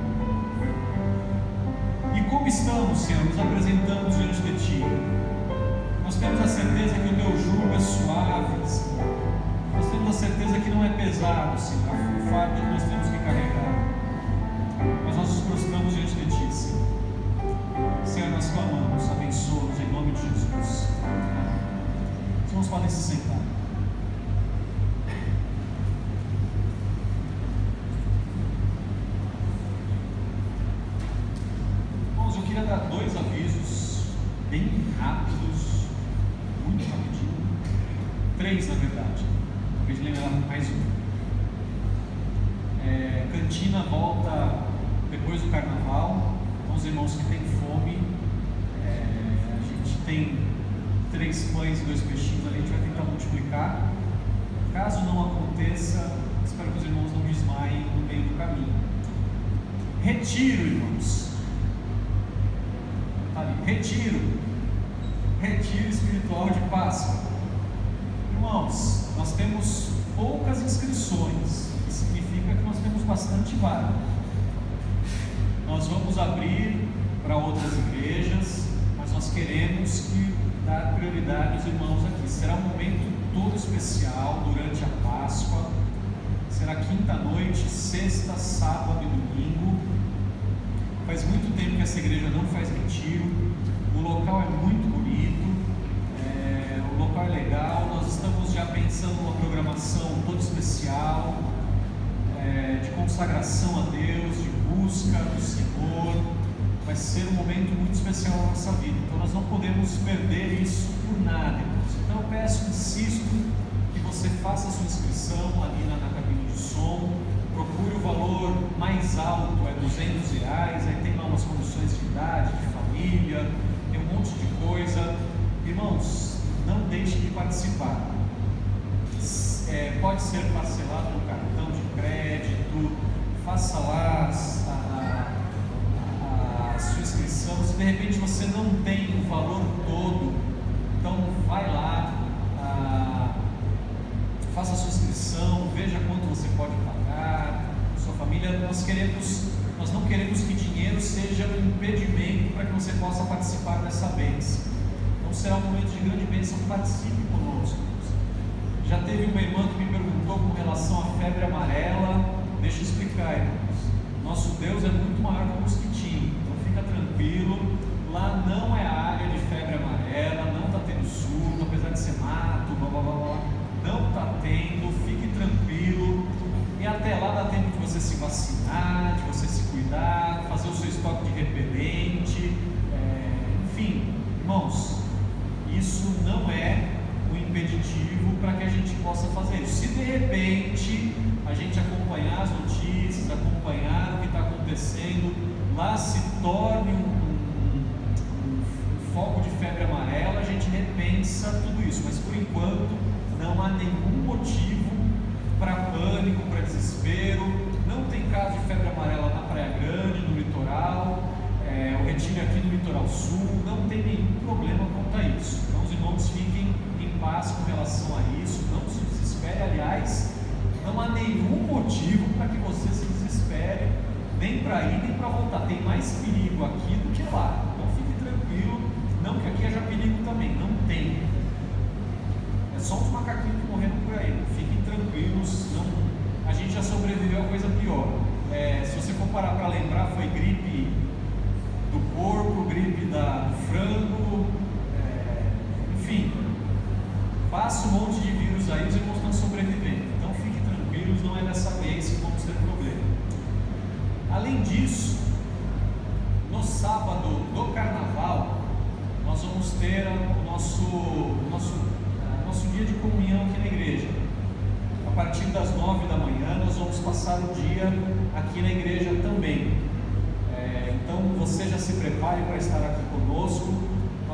H: E como estamos, Senhor, nos apresentamos diante de Ti. Nós temos a certeza que o Teu jugo é suave, Senhor. Nós temos a certeza que não é pesado, Senhor, o fardo que nós temos que carregar. Mas nós nos prostramos diante de Ti, Senhor. Senhor, nós clamamos, abençoa-nos em nome de Jesus. Os irmãos podem se sentar. Irmãos, eu queria dar dois avisos bem rápidos, muito rapidinho. Três, na verdade. Talvez lembrar mais um. É, cantina volta depois do carnaval. Então, os irmãos que têm fome, é, a gente tem três pães e dois peixinhos ali, a gente vai tentar multiplicar. Caso não aconteça, espero que os irmãos não desmaiem no meio do caminho. Retiro, irmãos. Tá ali, retiro. Retiro espiritual de Páscoa. Irmãos, nós temos poucas inscrições, o que significa que nós temos bastante vaga. Nós vamos abrir para outras igrejas, mas nós queremos que dar prioridade aos irmãos aqui. Será um momento todo especial durante a Páscoa. Será quinta-noite, sexta, sábado e domingo. Faz muito tempo que essa igreja não faz retiro. O local é muito bonito, é, o local é legal. Nós estamos já pensando numa programação toda especial, é, de consagração a Deus, de busca do Senhor. Vai ser um momento muito especial na nossa vida, então nós não podemos perder isso por nada, irmãos. Então eu peço, insisto, que você faça a sua inscrição ali na, na cabine de som. Procure o valor mais alto, é duzentos reais, aí tem lá umas condições de idade, de família, tem um monte de coisa. Irmãos, não deixe de participar. É, pode ser parcelado no cartão de crédito, faça lá a, a, a sua inscrição. Se de repente você não tem o valor todo, então vai lá, a, faça a sua inscrição, veja quanto você pode pagar, sua família. Nós queremos, nós não queremos que dinheiro seja um impedimento para que você possa participar dessa bênção. Então será um momento de grande bênção. Participe conosco. Já teve uma irmã que me perguntou com relação à febre amarela. Deixa eu explicar, irmãos. Nosso Deus é muito maior que o mosquitinho, então fica tranquilo. Lá não é a área de febre amarela, não está tendo surto, apesar de ser mato, blá blá blá blá. Não está tendo, fique tranquilo. E até lá dá tempo de você se vacinar, de você se cuidar, fazer o seu estoque de repelente, é, enfim, irmãos, isso não é um impeditivo para que a gente possa fazer isso. Se de repente a gente acompanhar as notícias, acompanhar o que está acontecendo, lá se torne um, um, um foco de febre amarela, a gente repensa tudo isso, mas por enquanto não há nenhum motivo para pânico, para desespero. Não tem caso de febre amarela na Praia Grande, no litoral, é, o retiro aqui no litoral sul, não tem nenhum problema quanto a isso. Então os irmãos fiquem em paz com relação a isso, não se desespere. Aliás, não há nenhum motivo para que você se desespere, nem para ir nem para voltar. Tem mais perigo aqui do que lá, então fique tranquilo. Não que aqui haja perigo também, não tem. É só uns macaquinhos que morreram por aí. Fiquem tranquilos, não, a gente já sobreviveu a coisa pior. É, se você for parar para lembrar, foi gripe do porco, gripe da, do frango, é, enfim, passa um monte de vírus aí, os irmãos estão sobrevivendo. Então fiquem tranquilos, não é dessa vez que vamos ter problema. Além disso, no sábado do carnaval, nós vamos ter o nosso, o nosso nosso dia de comunhão aqui na igreja. A partir das nove da manhã nós vamos passar o dia aqui na igreja também. É, então você já se prepare para estar aqui conosco.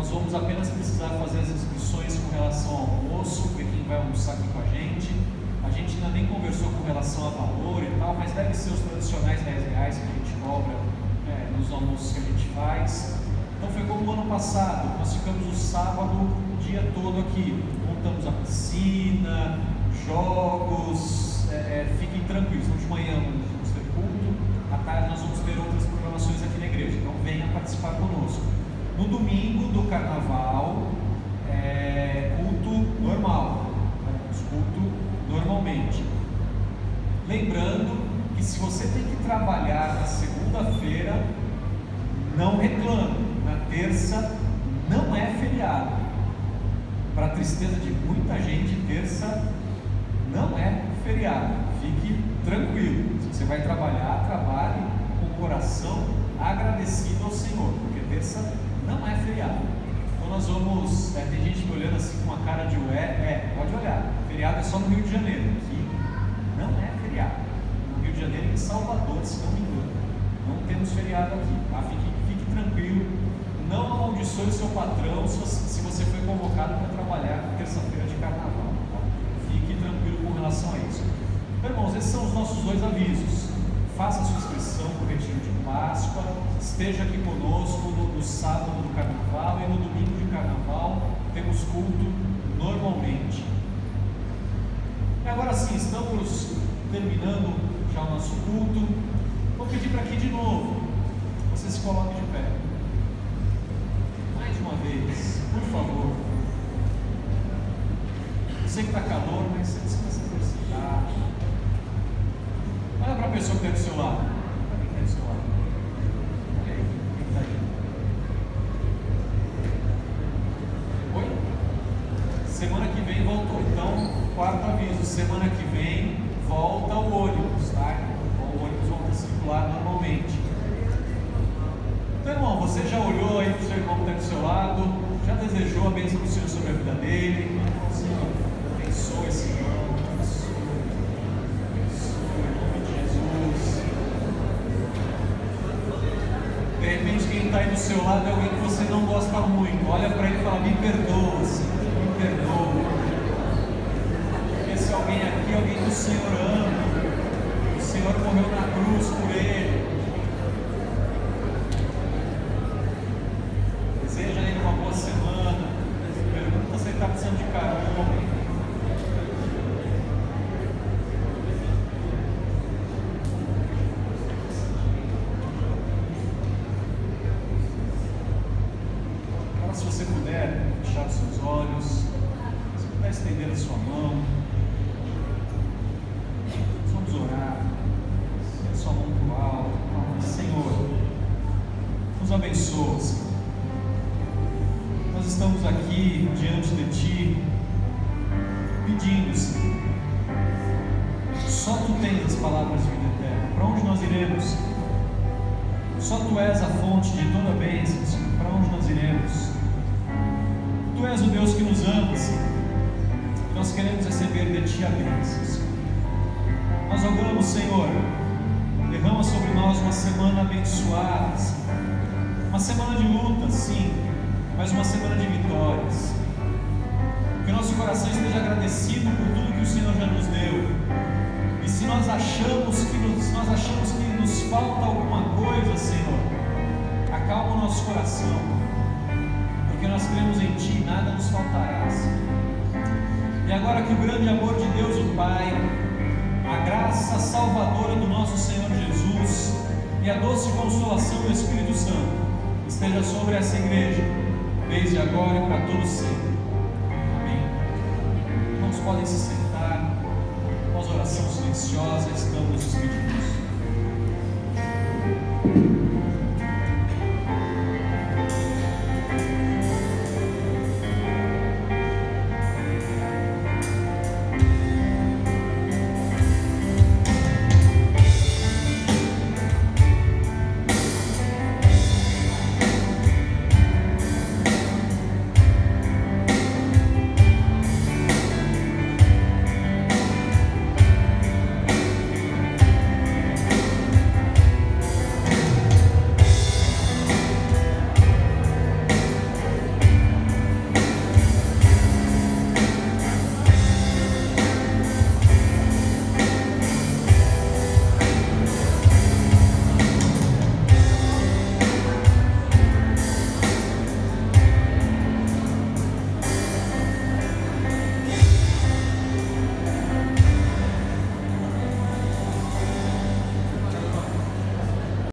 H: nós vamos apenas precisar fazer as inscrições com relação ao almoço, ver quem vai almoçar aqui com a gente. A gente ainda nem conversou com relação a valor e tal, mas deve ser os tradicionais dez reais que a gente cobra é, nos almoços que a gente faz. Então foi como o ano passado, nós ficamos o sábado o dia todo aqui, montamos a piscina, jogos, é, é, fiquem tranquilos, então de manhã vamos ter culto, à tarde nós vamos ter outras programações aqui na igreja, então venha participar conosco. No domingo do carnaval, é, culto normal, culto normalmente. Lembrando que se você tem que trabalhar na segunda-feira, não reclame. Na terça não é feriado. Para a tristeza de muita gente, terça não é feriado. Fique tranquilo. Se você vai trabalhar, trabalhe com o coração agradecido ao Senhor, porque terça não é feriado. Então nós vamos, é, tem gente me olhando assim com uma cara de ué, é, pode olhar, feriado é só no Rio de Janeiro, aqui não é feriado. No Rio de Janeiro e em Salvador, se não me engano, não temos feriado aqui, tá? Fique, fique tranquilo, não amaldiçoe o seu patrão se você, se você foi convocado para trabalhar na terça-feira de carnaval, tá? Fique tranquilo com relação a isso. Então, irmãos, esses são os nossos dois avisos. Faça a sua inscrição para o retiro de Páscoa, esteja aqui conosco no, no sábado do carnaval e no domingo de carnaval temos culto normalmente. E agora sim, estamos terminando já o nosso culto. Vou pedir para aqui de novo, você se coloque de pé. Mais uma vez, por favor. Eu sei que está calor, mas você precisa se exercitar. Olha para a pessoa que está do seu lado. Olha quem está do seu lado. Olha aí, quem está aí. Oi? Semana que vem voltou. Então, quarto aviso: semana que vem volta o ônibus, tá? O ônibus volta a circular normalmente. Então, irmão, você já olhou aí para o seu irmão que está do seu lado? Já desejou a bênção do Senhor sobre a vida dele? Senhor, abençoe esse irmão. De repente, quem está aí do seu lado é alguém que você não gosta muito. Olha para ele e fala: me perdoa, Senhor, me perdoa. Esse alguém aqui é alguém que o Senhor ama. O Senhor morreu na cruz por ele. Deseja a ele uma boa semana. Pergunta se ele está precisando de carona. Se você puder fechar os seus olhos, se puder estender a sua mão, nós vamos orar. Estenda a sua mão para o alto. Senhor, nos abençoa, Senhor. Nós estamos aqui diante de Ti, pedindo, Senhor. Só Tu tens as palavras de vida eterna. Para onde nós iremos? Só Tu és a fonte de toda bênção, Senhor. Para onde nós iremos? Tu és o Deus que nos ama, Senhor. Nós queremos receber de Ti a bênção, Senhor. Nós rogamos, Senhor, derrama sobre nós uma semana abençoada, Senhor. Uma semana de luta, sim, mas uma semana de vitórias. Que o nosso coração esteja agradecido por tudo que o Senhor já nos deu. E se nós achamos que nos, se nós achamos que nos falta alguma coisa, Senhor, acalma o nosso coração. Porque nós cremos em Ti, nada nos faltará, Senhor. E agora que o grande amor de Deus, o Pai, a graça salvadora do nosso Senhor Jesus e a doce consolação do Espírito Santo esteja sobre essa igreja, desde agora e para todo sempre. Amém. Irmãos, podem se sentar. Após oração silenciosa, estamos nos despedindo.